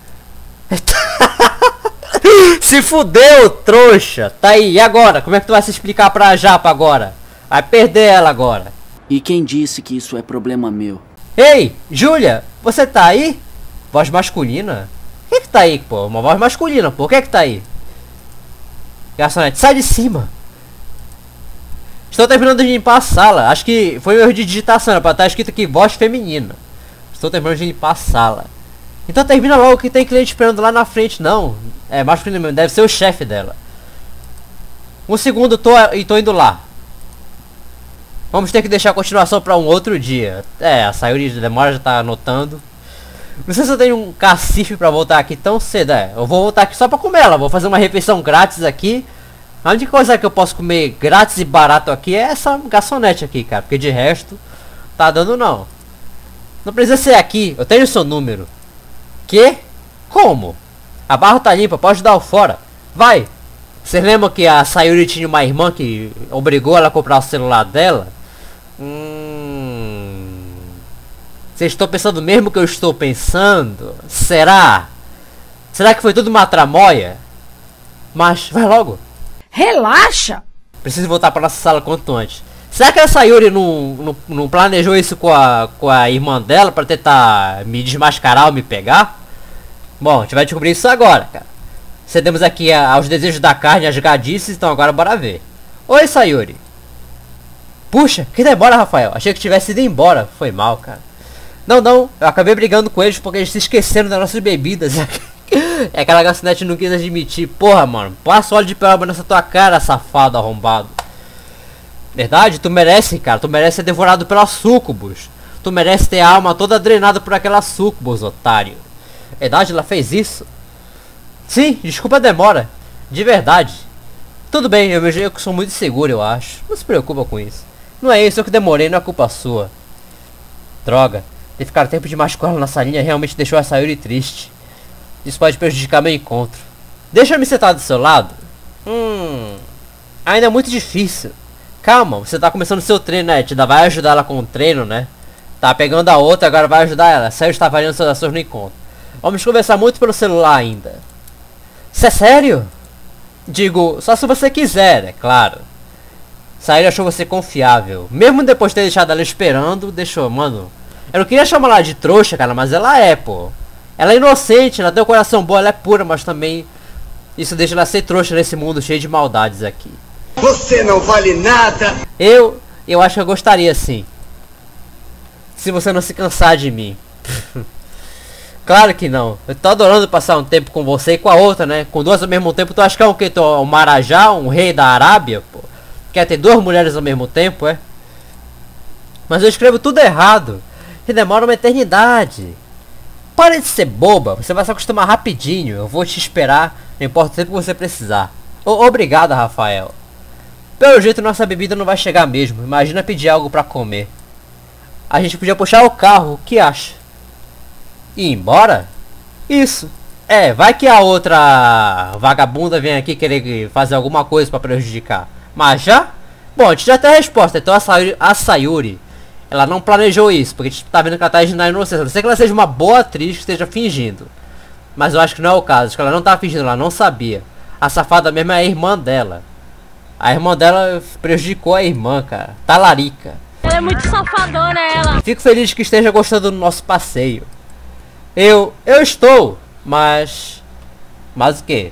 Se fudeu, trouxa. Tá aí, e agora? Como é que tu vai se explicar pra Japa agora? Vai perder ela agora. E quem disse que isso é problema meu? Ei, Júlia, você tá aí? Voz masculina? Quem que tá aí, pô? Uma voz masculina, pô. Quem é que tá aí? Garçonete, sai de cima. Estou terminando de limpar a sala. Acho que foi um erro de digitação. Era pra estar escrito aqui voz feminina. Estou terminando de limpar a sala. Então termina logo que tem cliente esperando lá na frente. Não, é masculino mesmo. Deve ser o chefe dela. Um segundo, tô indo lá. Vamos ter que deixar a continuação pra um outro dia. É, a Sayuri demora, já tá anotando. Não sei se eu tenho um cacife pra voltar aqui tão cedo. É, eu vou voltar aqui só pra comer ela. Vou fazer uma refeição grátis aqui. A única coisa que eu posso comer grátis e barato aqui é essa garçonete aqui, cara. Porque de resto, tá dando não. Não precisa ser aqui. Eu tenho o seu número. Que? Como? A barra tá limpa, pode dar o fora. Vai. Vocês lembram que a Sayuri tinha uma irmã que obrigou ela a comprar o celular dela? Vocês estão pensando mesmo que eu estou pensando? Será? Será que foi tudo uma tramóia? Mas, vai logo. Relaxa! Preciso voltar para nossa sala quanto antes. Será que a Sayuri não planejou isso com a irmã dela para tentar me desmascarar ou me pegar? Bom, a gente vai descobrir isso agora, cara. Cedemos aqui aos desejos da carne, às gadices, então agora bora ver. Oi, Sayuri. Puxa, que demora, Rafael. Achei que tivesse ido embora. Foi mal, cara. Não, eu acabei brigando com eles porque eles se esqueceram das nossas bebidas. É aquela garçonete não quis admitir. Porra, mano, passa óleo de peroba nessa tua cara, safado, arrombado. Verdade? Tu merece, cara. Tu merece ser devorado pelas súcubos. Tu merece ter a alma toda drenada por aquelas súcubos, otário. Verdade? Ela fez isso? Sim, desculpa a demora. De verdade. Tudo bem, eu sou muito seguro, eu acho. Não se preocupa com isso. Não é isso, eu que demorei, não é culpa sua. Droga. Ter ficado tempo demais com ela na salinha realmente deixou a Sayuri triste. Isso pode prejudicar meu encontro. Deixa-me sentar do seu lado. Ainda é muito difícil. Calma, você tá começando seu treino, né? Vai ajudar ela com o treino, né? Tá pegando a outra, agora vai ajudar ela. Sayuri está avaliando suas ações no encontro. Vamos conversar muito pelo celular ainda. Isso é sério? Digo, só se você quiser, é claro. Sayuri achou você confiável. Mesmo depois de ter deixado ela esperando, deixou, mano. Eu não queria chamar ela de trouxa, cara, mas ela é, pô. Ela é inocente, ela tem um coração bom, ela é pura, mas também isso deixa ela ser trouxa nesse mundo cheio de maldades aqui. Você não vale nada. Eu acho que eu gostaria sim. Se você não se cansar de mim. Claro que não. Eu tô adorando passar um tempo com você e com a outra, né? Com duas ao mesmo tempo. Tu acha que é o que? Tu é um marajá, um rei da Arábia, pô? Quer ter duas mulheres ao mesmo tempo, é? Mas eu escrevo tudo errado. E demora uma eternidade. Para de ser boba. Você vai se acostumar rapidinho. Eu vou te esperar. Não importa o tempo que você precisar. Obrigada, Rafael. Pelo jeito nossa bebida não vai chegar mesmo. Imagina pedir algo pra comer. A gente podia puxar o carro. O que acha? Ir embora? Isso. É, vai que a outra vagabunda vem aqui querer fazer alguma coisa pra prejudicar. Mas já? Bom, a gente já tem a resposta. Então a Sayuri, ela não planejou isso, porque a gente tá vendo que ela tá agindo na inocência. A não ser que ela seja uma boa atriz que esteja fingindo. Mas eu acho que não é o caso, acho que ela não tá fingindo, ela não sabia. A safada mesmo é a irmã dela. A irmã dela prejudicou a irmã, cara. Talarica. Ela é muito safadona, ela. Fico feliz que esteja gostando do nosso passeio. Eu estou, mas o quê?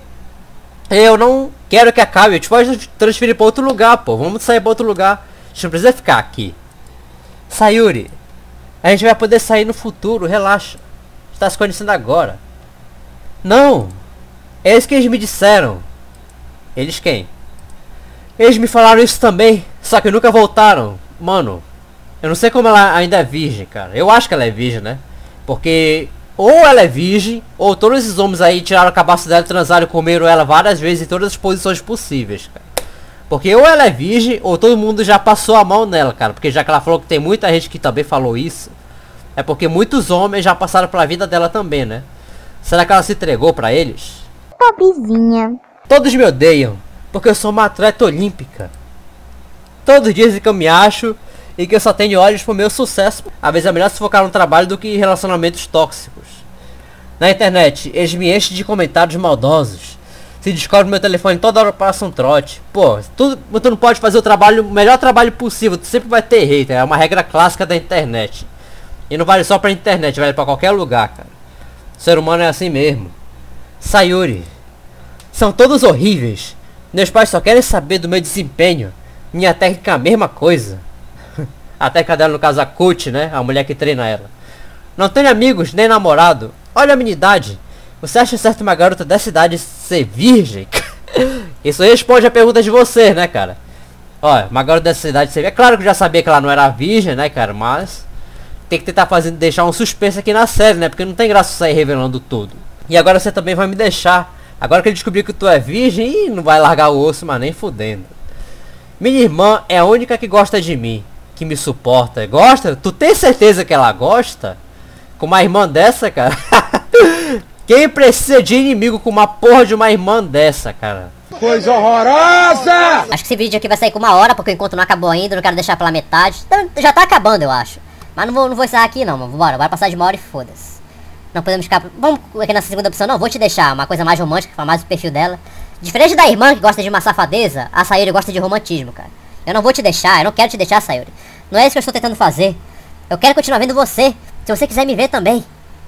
Eu não quero que acabe, a gente pode transferir pra outro lugar, pô. Vamos sair pra outro lugar. A gente não precisa ficar aqui. Sayuri, a gente vai poder sair no futuro, relaxa. Está se conhecendo agora. Não, é isso que eles me disseram. Eles quem? Eles me falaram isso também, só que nunca voltaram. Mano, eu não sei como ela ainda é virgem, cara. Eu acho que ela é virgem, né? Porque ou ela é virgem, ou todos esses homens aí tiraram o cabaço dela, transaram e comeram ela várias vezes em todas as posições possíveis, cara. Porque ou ela é virgem, ou todo mundo já passou a mão nela, cara. Porque já que ela falou que tem muita gente que também falou isso, é porque muitos homens já passaram pela vida dela também, né? Será que ela se entregou pra eles? Pobrezinha. Todos me odeiam, porque eu sou uma atleta olímpica. Todos dizem que eu me acho e que eu só tenho olhos pro meu sucesso. Às vezes é melhor se focar no trabalho do que em relacionamentos tóxicos. Na internet, eles me enchem de comentários maldosos. Se descobre meu telefone toda hora passa um trote. Pô, tu não pode fazer o melhor trabalho possível, tu sempre vai ter hater. É uma regra clássica da internet. E não vale só pra internet, vale pra qualquer lugar, cara. O ser humano é assim mesmo. Sayuri, são todos horríveis. Meus pais só querem saber do meu desempenho. Minha técnica é a mesma coisa. A técnica dela, no caso, a coach, né? A mulher que treina ela. Não tenho amigos, nem namorado. Olha a minha idade. Você acha certo uma garota dessa idade ser virgem? Isso responde a pergunta de você, né, cara? Olha, uma garota dessa idade ser virgem. É claro que eu já sabia que ela não era virgem, né, cara? Mas tem que tentar deixar um suspense aqui na série, né? Porque não tem graça sair revelando tudo. E agora você também vai me deixar. Agora que ele descobriu que tu é virgem, ih, não vai largar o osso, mas nem fudendo. Minha irmã é a única que gosta de mim. Que me suporta. Gosta? Tu tem certeza que ela gosta? Com uma irmã dessa, cara? Quem precisa de inimigo com uma porra de uma irmã dessa, cara? Coisa horrorosa! Acho que esse vídeo aqui vai sair com 1 hora, porque o encontro não acabou ainda, não quero deixar pela metade. Já tá acabando, eu acho. Mas não vou encerrar aqui não, mano. Bora passar de 1 hora e foda-se. Não podemos ficar... Vamos aqui nessa segunda opção, não. Vou te deixar uma coisa mais romântica, falar mais do perfil dela. Diferente da irmã, que gosta de uma safadeza, a Sayuri gosta de romantismo, cara. Eu não vou te deixar, eu não quero te deixar, Sayuri. Não é isso que eu estou tentando fazer. Eu quero continuar vendo você, se você quiser me ver também.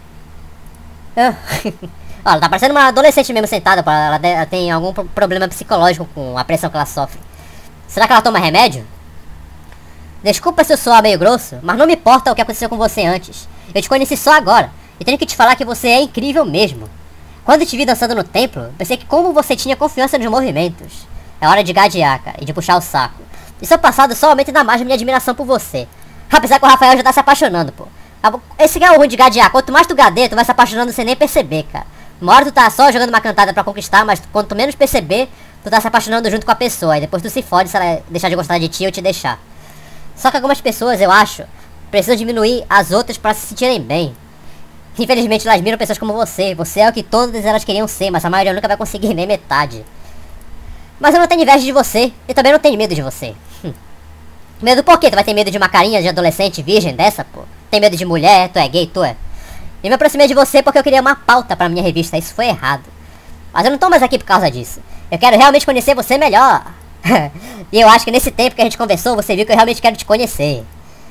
Ó, ela tá parecendo uma adolescente mesmo sentada. Ela tem algum problema psicológico com a pressão que ela sofre. Será que ela toma remédio? Desculpa se eu soar meio grosso, mas não me importa o que aconteceu com você antes. Eu te conheci só agora, e tenho que te falar que você é incrível mesmo. Quando te vi dançando no templo, pensei que como você tinha confiança nos movimentos. É hora de gadear, cara, e de puxar o saco. E seu passado só aumenta ainda mais a minha admiração por você. Apesar que o Rafael já tá se apaixonando, pô. Esse que é o ruim de gadear. Quanto mais tu gadeia, tu vai se apaixonando sem nem perceber, cara. Uma hora tu tá só jogando uma cantada pra conquistar, mas quanto menos perceber, tu tá se apaixonando junto com a pessoa. E depois tu se fode se ela deixar de gostar de ti ou te deixar. Só que algumas pessoas, eu acho, precisam diminuir as outras pra se sentirem bem. Infelizmente elas miram pessoas como você. Você é o que todas elas queriam ser, mas a maioria nunca vai conseguir nem metade. Mas eu não tenho inveja de você, e também não tenho medo de você. Medo por quê? Tu vai ter medo de uma carinha de adolescente virgem dessa, pô? Tem medo de mulher? Tu é gay? Tu é? E me aproximei de você porque eu queria uma pauta pra minha revista, isso foi errado. Mas eu não tô mais aqui por causa disso. Eu quero realmente conhecer você melhor. E eu acho que nesse tempo que a gente conversou, você viu que eu realmente quero te conhecer.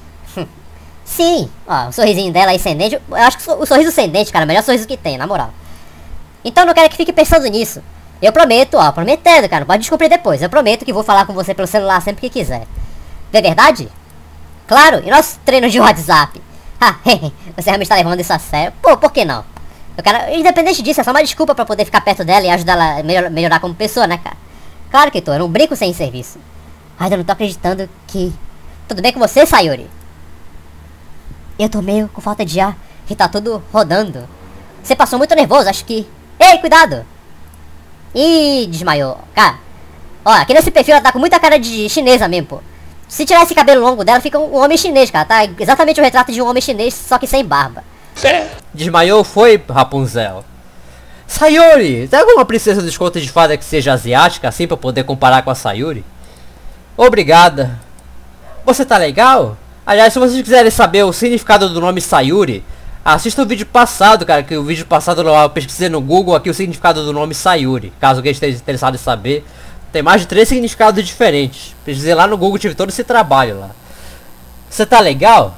Sim, ó, o sorrisinho dela aí sem dente. Eu acho que o sorriso sem dente, cara, é o melhor sorriso que tem, na moral. Então não quero que fique pensando nisso. Eu prometo, ó, prometendo, cara, não pode descobrir depois. Eu prometo que vou falar com você pelo celular sempre que quiser. É verdade? Claro, e nosso treino de WhatsApp? Você realmente tá levando isso a sério? Pô, por que não? Eu quero, independente disso, é só uma desculpa pra poder ficar perto dela e ajudar ela a melhorar como pessoa, né, cara? Claro que tô, eu não brinco sem serviço. Ai, eu não tô acreditando que... Tudo bem com você, Sayuri? Eu tô meio com falta de ar e tá tudo rodando. Você passou muito nervoso, acho que... Ei, cuidado! Ih, desmaiou. Cara, ó, aqui nesse perfil ela tá com muita cara de chinesa mesmo, pô. Se tirar esse cabelo longo dela, fica um homem chinês, cara. Tá exatamente o retrato de um homem chinês, só que sem barba. Desmaiou foi, Rapunzel? Sayuri, tem alguma princesa dos contos de fada que seja asiática, assim, pra poder comparar com a Sayuri? Obrigada. Você tá legal? Aliás, se vocês quiserem saber o significado do nome Sayuri, assista o vídeo passado, cara, que o vídeo passado eu pesquisei no Google aqui o significado do nome Sayuri. Caso alguém esteja interessado em saber, tem mais de 3 significados diferentes. Pesquisei lá no Google, tive todo esse trabalho lá. Você tá legal?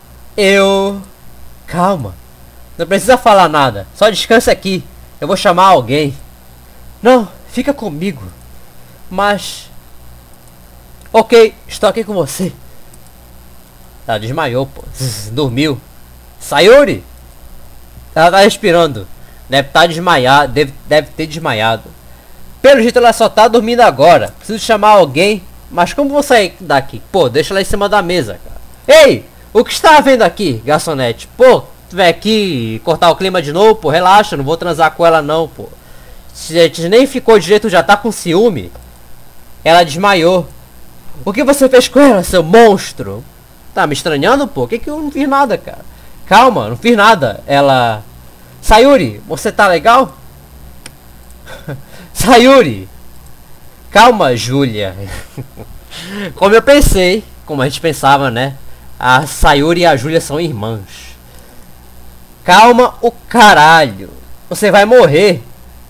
Calma. Não precisa falar nada, só descansa aqui. Eu vou chamar alguém. Não, fica comigo. Mas... Ok, estou aqui com você. Ela desmaiou, pô. Dormiu. Sayuri! Ela tá respirando. Deve estar desmaiada. Deve ter desmaiado. Pelo jeito ela só tá dormindo agora. Preciso chamar alguém. Mas como vou sair daqui? Pô, deixa ela em cima da mesa, cara. Ei! O que está havendo aqui, garçonete? Pô, tu vem aqui cortar o clima de novo, pô, relaxa, não vou transar com ela não, pô. Se a gente nem ficou direito, já tá com ciúme. Ela desmaiou. O que você fez com ela, seu monstro? Tá me estranhando, pô? Que eu não fiz nada, cara? Calma, não fiz nada. Ela... Sayuri, você tá legal? Sayuri! Calma, Júlia. Como eu pensei, como a gente pensava, né? A Sayuri e a Júlia são irmãs. Calma o caralho. Você vai morrer.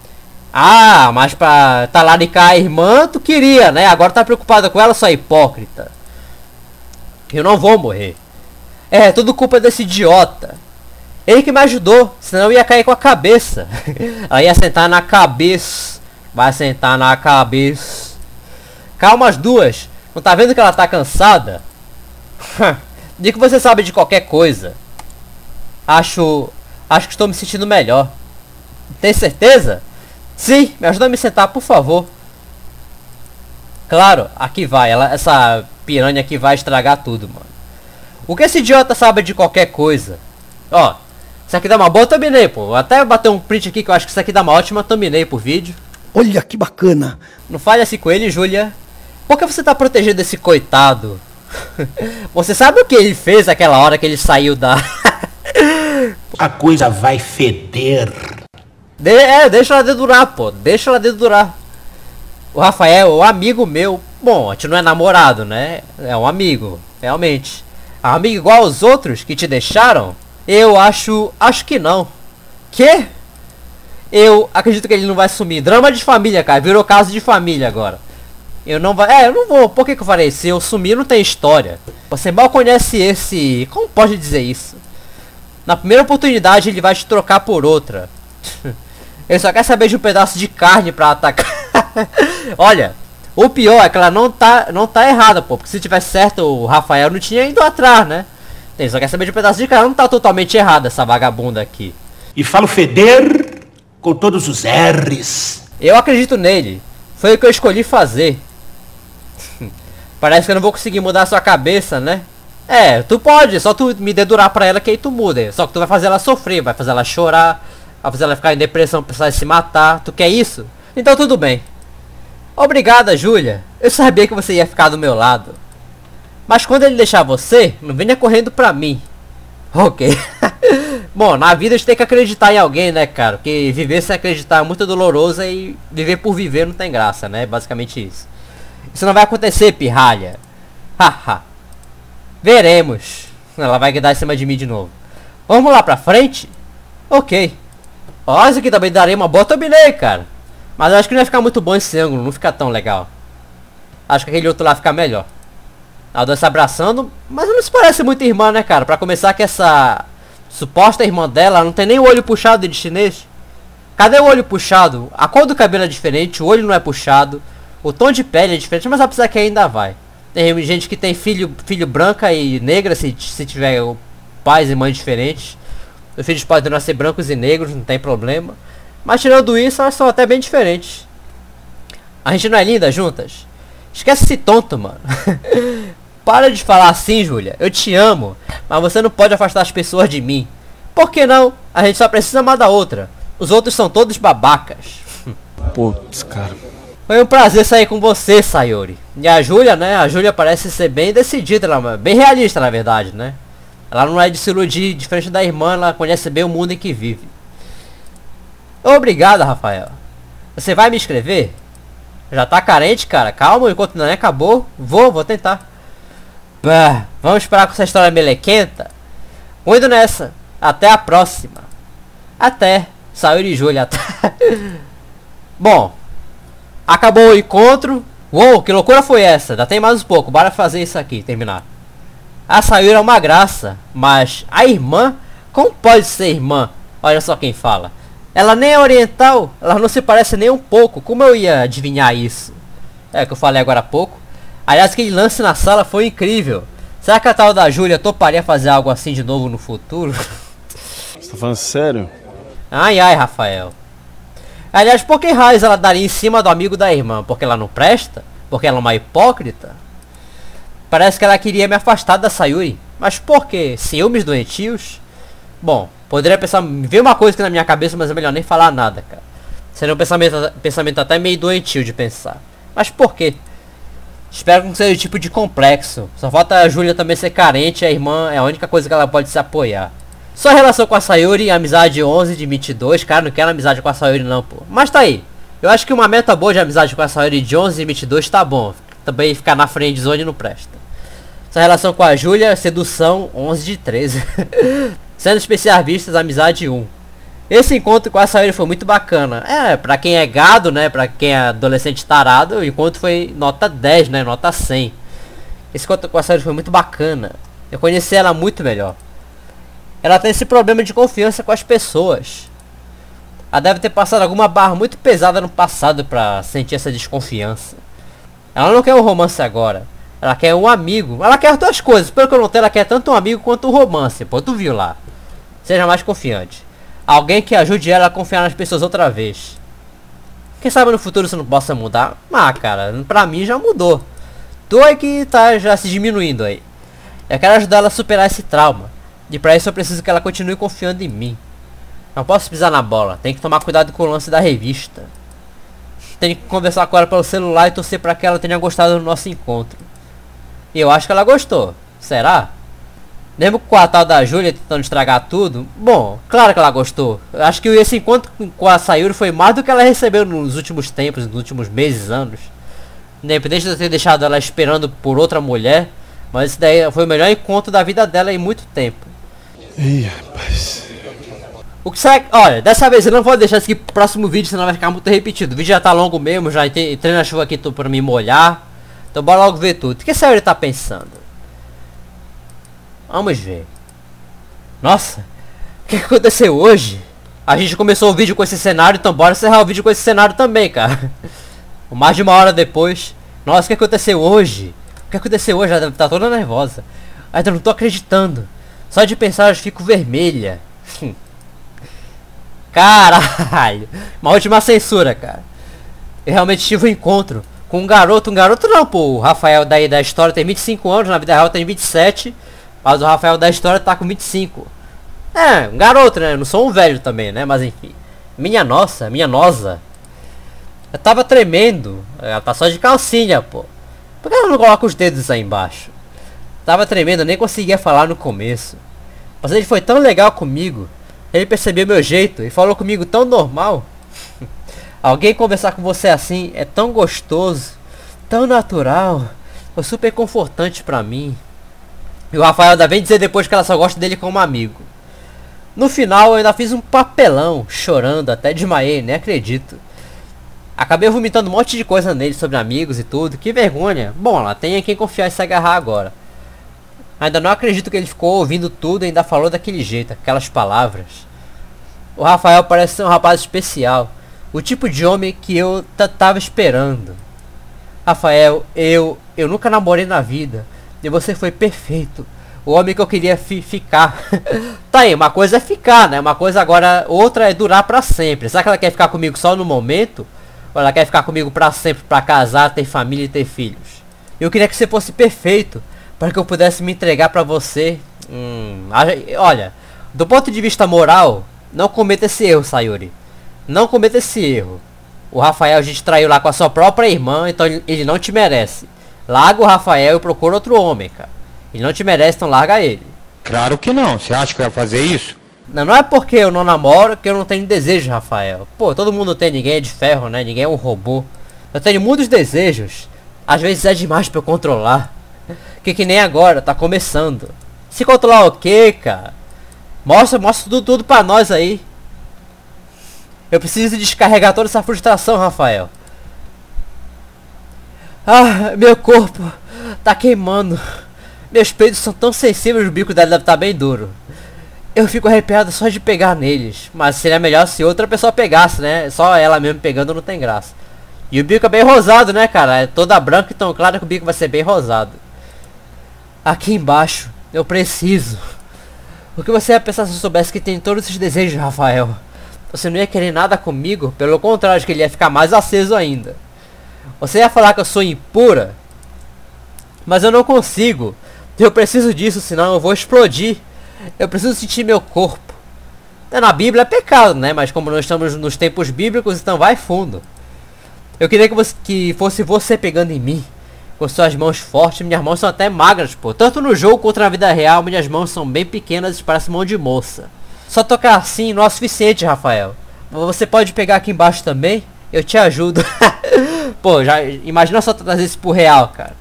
Ah, mas pra talaricar a irmã, tu queria, né? Agora tá preocupada com ela, sua hipócrita. Eu não vou morrer. É, tudo culpa desse idiota. Ele que me ajudou, senão eu ia cair com a cabeça. Ela ia sentar na cabeça. Vai sentar na cabeça. Calma as duas. Não tá vendo que ela tá cansada? Diga que você sabe de qualquer coisa. Acho que estou me sentindo melhor. Tem certeza? Sim, me ajuda a me sentar, por favor. Claro, aqui vai. Essa piranha aqui vai estragar tudo, mano. O que esse idiota sabe de qualquer coisa? Ó, isso aqui dá uma boa thumbnail, pô. Vou até bater um print aqui que eu acho que isso aqui dá uma ótima thumbnail pro vídeo. Olha que bacana. Não fale assim com ele, Júlia. Por que você tá protegendo esse coitado? Você sabe o que ele fez aquela hora que ele saiu da... A coisa vai feder. Deixa ela dedurar, pô. Deixa ela dedurar. O Rafael é um amigo meu. Bom, a gente não é namorado, né? É um amigo, realmente. É um amigo igual aos outros que te deixaram? Eu acho que não. Que? Eu acredito que ele não vai sumir. Drama de família, cara. Virou caso de família agora. Eu não vou. Por que eu falei? Se eu sumir, não tem história. Você mal conhece esse... Como pode dizer isso? Na primeira oportunidade, ele vai te trocar por outra. Ele só quer saber de um pedaço de carne pra atacar. Olha, o pior é que ela não tá errada, pô. Porque se tivesse certo, o Rafael não tinha ido atrás, né? Ele só quer saber de um pedaço de carne. Não tá totalmente errada essa vagabunda aqui. E falo feder com todos os R's. Eu acredito nele. Foi o que eu escolhi fazer. Parece que eu não vou conseguir mudar a sua cabeça, né? É, tu pode, só tu me dedurar pra ela que aí tu muda. Só que tu vai fazer ela sofrer, vai fazer ela chorar, vai fazer ela ficar em depressão, precisar se matar. Tu quer isso? Então tudo bem. Obrigada, Júlia. Eu sabia que você ia ficar do meu lado. Mas quando ele deixar você, não venha correndo pra mim. Ok. Bom, na vida a gente tem que acreditar em alguém, né, cara? Porque viver sem acreditar é muito doloroso e viver por viver não tem graça, né? Basicamente isso. Isso não vai acontecer, pirralha. Haha. Veremos. Ela vai dar em cima de mim de novo. Vamos lá pra frente? Ok. Ó, isso aqui também daria uma boa thumbnail, cara. Mas eu acho que não vai ficar muito bom esse ângulo. Não fica tão legal. Acho que aquele outro lá fica melhor. As duas se abraçando. Mas não se parece muito irmã, né, cara? Pra começar que essa suposta irmã dela não tem nem o olho puxado de chinês. Cadê o olho puxado? A cor do cabelo é diferente. O olho não é puxado. O tom de pele é diferente. Mas apesar que ainda vai. Tem gente que tem filho branca e negra, se tiver pais e mães diferentes. Os filhos podem nascer brancos e negros, não tem problema. Mas tirando isso, elas são até bem diferentes. A gente não é linda juntas? Esquece esse tonto, mano. Para de falar assim, Júlia. Eu te amo, mas você não pode afastar as pessoas de mim. Por que não? A gente só precisa amar da outra. Os outros são todos babacas. Putz, cara. Foi um prazer sair com você, Sayuri. E a Júlia, né? A Júlia parece ser bem decidida, ela, bem realista, na verdade, né? Ela não é de se iludir, diferente da irmã, ela conhece bem o mundo em que vive. Obrigado, Rafael. Você vai me escrever? Já tá carente, cara? Calma, enquanto não acabou. Vou tentar. Bah, vamos parar com essa história melequenta? Vou indo nessa. Até a próxima. Até. Sayuri e Júlia. Bom. Acabou o encontro. Uou, que loucura foi essa? Ainda tem mais um pouco. Bora fazer isso aqui, terminar. A Sayuri é uma graça. Mas a irmã? Como pode ser irmã? Olha só quem fala. Ela nem é oriental. Ela não se parece nem um pouco. Como eu ia adivinhar isso? É o que eu falei agora há pouco. Aliás, aquele lance na sala foi incrível. Será que a tal da Júlia toparia fazer algo assim de novo no futuro? Você tá falando sério? Ai, Rafael. Aliás, por que raios ela daria em cima do amigo da irmã? Porque ela não presta? Porque ela é uma hipócrita? Parece que ela queria me afastar da Sayuri. Mas por quê? Ciúmes doentios? Bom, poderia pensar... Veio uma coisa aqui na minha cabeça, mas é melhor nem falar nada, cara. Seria um pensamento até meio doentio de pensar. Mas por quê? Espero que não seja o tipo de complexo. Só falta a Júlia também ser carente. A irmã é a única coisa que ela pode se apoiar. Só relação com a Sayuri, amizade 11 de 22. Cara, não quero amizade com a Sayuri não, pô. Mas tá aí. Eu acho que uma meta boa de amizade com a Sayuri de 11 e 22 tá bom. Também ficar na friend zone não presta. Essa relação com a Júlia, sedução 11 de 13. Sendo especiais vistas, amizade 1. Esse encontro com a Sayuri foi muito bacana. É, pra quem é gado, né, pra quem é adolescente tarado, o encontro foi nota 10, né, nota 100. Esse encontro com a Sayuri foi muito bacana. Eu conheci ela muito melhor. Ela tem esse problema de confiança com as pessoas. Ela deve ter passado alguma barra muito pesada no passado pra sentir essa desconfiança. Ela não quer um romance agora. Ela quer um amigo. Ela quer as duas coisas. Pelo que eu notei, ela quer tanto um amigo quanto um romance. Pô, tu viu lá. Seja mais confiante. Alguém que ajude ela a confiar nas pessoas outra vez. Quem sabe no futuro isso não possa mudar. Ah, cara, pra mim já mudou. Tu é que tá já se diminuindo aí. Eu quero ajudar ela a superar esse trauma. E pra isso eu preciso que ela continue confiando em mim. Não posso pisar na bola. Tem que tomar cuidado com o lance da revista. Tem que conversar com ela pelo celular e torcer pra que ela tenha gostado do nosso encontro. E eu acho que ela gostou. Será? Mesmo com a tal da Júlia tentando estragar tudo. Bom, claro que ela gostou. Eu acho que esse encontro com a Sayuri foi mais do que ela recebeu nos últimos tempos, nos últimos meses, anos. Independente de eu ter deixado ela esperando por outra mulher. Mas esse daí foi o melhor encontro da vida dela em muito tempo. Ih, rapaz. O que será que... Olha, dessa vez eu não vou deixar esse aqui pro próximo vídeo, senão vai ficar muito repetido. O vídeo já tá longo mesmo, já entrei na chuva aqui pra me molhar. Então bora logo ver tudo. O que a Sayuri tá pensando? Vamos ver. Nossa, o que aconteceu hoje? A gente começou o vídeo com esse cenário, então bora encerrar o vídeo com esse cenário também, cara. Mais de uma hora depois. Nossa, o que aconteceu hoje? O que aconteceu hoje? Ela tá toda nervosa. Ainda não tô acreditando. Só de pensar eu fico vermelha. Caralho. Uma última censura, cara. Eu realmente tive um encontro com um garoto não, pô. O Rafael daí da história tem 25 anos, na vida real tem 27. Mas o Rafael da história tá com 25. É, um garoto, né? Eu não sou um velho também, né? Mas enfim. Minha nossa. Eu tava tremendo. Ela tá só de calcinha, pô. Por que ela não coloca os dedos aí embaixo? Tava tremendo, eu nem conseguia falar no começo. Mas ele foi tão legal comigo. Ele percebeu meu jeito e falou comigo tão normal. Alguém conversar com você assim é tão gostoso, tão natural. Foi super confortante pra mim. E o Rafael ainda vem dizer depois que ela só gosta dele como amigo. No final eu ainda fiz um papelão, chorando, até desmaiei, nem acredito. Acabei vomitando um monte de coisa nele sobre amigos e tudo, que vergonha. Bom, ela tem em quem confiar e se agarrar agora. Ainda não acredito que ele ficou ouvindo tudo e ainda falou daquele jeito, aquelas palavras. O Rafael parece ser um rapaz especial, o tipo de homem que eu tava esperando. Rafael, eu nunca namorei na vida, e você foi perfeito. O homem que eu queria ficar. Tá aí, uma coisa é ficar, né? Uma coisa agora, outra é durar pra sempre. Será que ela quer ficar comigo só no momento? Ou ela quer ficar comigo pra sempre, pra casar, ter família e ter filhos? Eu queria que você fosse perfeito, para que eu pudesse me entregar pra você. Olha, do ponto de vista moral, não cometa esse erro, Sayuri. Não cometa esse erro. O Rafael a gente traiu lá com a sua própria irmã, então ele não te merece. Larga o Rafael e procura outro homem, cara. Ele não te merece, então larga ele. Claro que não. Você acha que eu ia fazer isso? Não é porque eu não namoro que eu não tenho desejo, Rafael. Pô, todo mundo tem, ninguém é de ferro, né? Ninguém é um robô. Eu tenho muitos desejos. Às vezes é demais pra eu controlar. Que nem agora, tá começando. Se controlar o quê, cara? Mostra tudo pra nós aí. Eu preciso descarregar toda essa frustração, Rafael. Ah, meu corpo tá queimando. Meus peitos são tão sensíveis, o bico dela deve estar bem duro. Eu fico arrepiado só de pegar neles. Mas seria melhor se outra pessoa pegasse, né? Só ela mesmo pegando não tem graça. E o bico é bem rosado, né, cara? É toda branca e tão claro que o bico vai ser bem rosado. Aqui embaixo, eu preciso. O que você ia pensar se eu soubesse que tem todos esses desejos, Rafael? Você não ia querer nada comigo? Pelo contrário, acho que ele ia ficar mais aceso ainda. Você ia falar que eu sou impura? Mas eu não consigo. Eu preciso disso, senão eu vou explodir. Eu preciso sentir meu corpo. Na Bíblia é pecado, né? Mas como nós estamos nos tempos bíblicos, então vai fundo. Eu queria que fosse você pegando em mim. Com suas mãos fortes. Minhas mãos são até magras, pô. Tanto no jogo quanto na vida real, minhas mãos são bem pequenas e parecem mão de moça. Só tocar assim não é o suficiente, Rafael. Você pode pegar aqui embaixo também? Eu te ajudo. Pô, já imagina só trazer isso pro real, cara.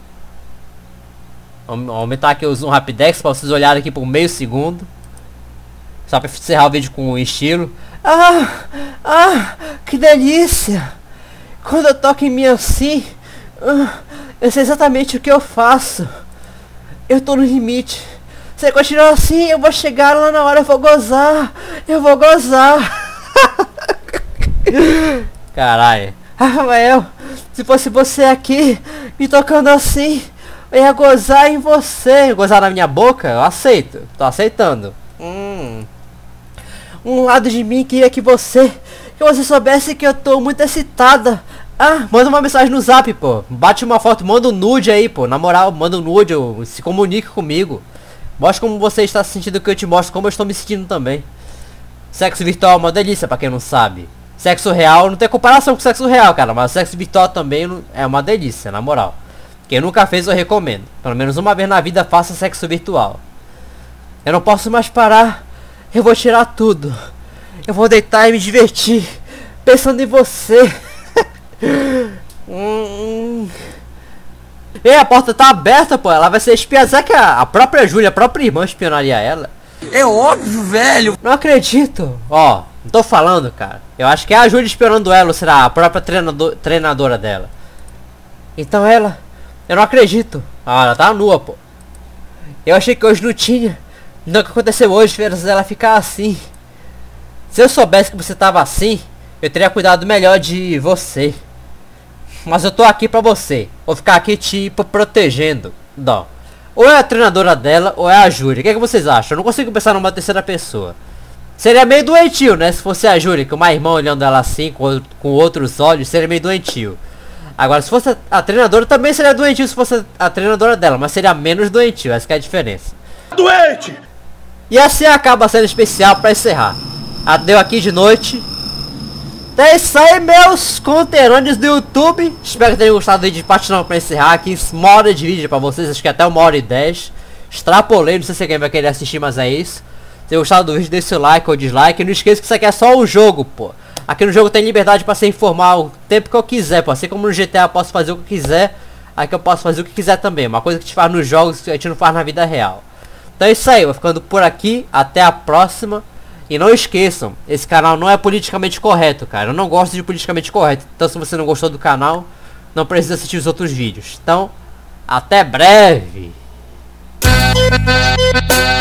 Vamos aumentar aqui o zoom rapidex pra vocês olharem aqui por meio segundo. Só pra encerrar o vídeo com estilo. Que delícia. Quando eu toco em mim assim, eu sei exatamente o que eu faço. Eu tô no limite. Se continuar assim, eu vou chegar lá na hora, eu vou gozar. Eu vou gozar. Caralho. Rafael, se fosse você aqui, me tocando assim, eu ia gozar em você. Gozar na minha boca? Eu aceito. Tô aceitando. Um lado de mim queria que você soubesse que eu tô muito excitada. Manda uma mensagem no zap, pô. Bate uma foto, manda um nude aí, pô. Na moral, manda um nude, se comunique comigo. Mostra como você está se sentindo, que eu te mostro como eu estou me sentindo também. Sexo virtual é uma delícia, pra quem não sabe. Sexo real não tem comparação com sexo real, cara. Mas sexo virtual também é uma delícia, na moral. Quem nunca fez, eu recomendo. Pelo menos uma vez na vida, faça sexo virtual. Eu não posso mais parar. Eu vou tirar tudo. Eu vou deitar e me divertir pensando em você. E a porta tá aberta, pô. Ela vai ser espiada. Será que a própria Júlia, a própria irmã, espionaria ela? É óbvio, velho. Não acredito. Ó, não tô falando, cara. Eu acho que é a Júlia espionando ela, ou será a própria treinadora dela. Então ela... Eu não acredito. Ela tá nua, pô. Eu achei que hoje não tinha. Não, o que aconteceu hoje fez ela ficar assim. Se eu soubesse que você tava assim, eu teria cuidado melhor de você. Mas eu tô aqui pra você. Vou ficar aqui te protegendo. Não. Ou é a treinadora dela, ou é a Júlia. O que vocês acham? Eu não consigo pensar numa terceira pessoa. Seria meio doentio, né? Se fosse a Júlia, com uma irmã olhando ela assim, com outros olhos, seria meio doentio. Agora, se fosse a treinadora, também seria doentio se fosse a treinadora dela. Mas seria menos doentio, essa que é a diferença. Doente! E assim acaba sendo especial pra encerrar. Deu aqui de noite. Então é isso aí, meus conterrâneos do YouTube. Espero que tenham gostado do vídeo de parte 9 pra encerrar aqui. Uma hora de vídeo pra vocês, acho que até 1h10. Extrapolei, não sei se alguém vai querer assistir, mas é isso. Se você gostou do vídeo, deixe seu like ou dislike. E não esqueça que isso aqui é só o jogo, pô. Aqui no jogo tem liberdade pra se informar o tempo que eu quiser, pô. Assim como no GTA eu posso fazer o que eu quiser, aqui eu posso fazer o que quiser também. Uma coisa que a gente faz nos jogos, a gente não faz na vida real. Então é isso aí, vou ficando por aqui. Até a próxima. E não esqueçam, esse canal não é politicamente correto, cara. Eu não gosto de politicamente correto. Então se você não gostou do canal, não precisa assistir os outros vídeos. Então, até breve!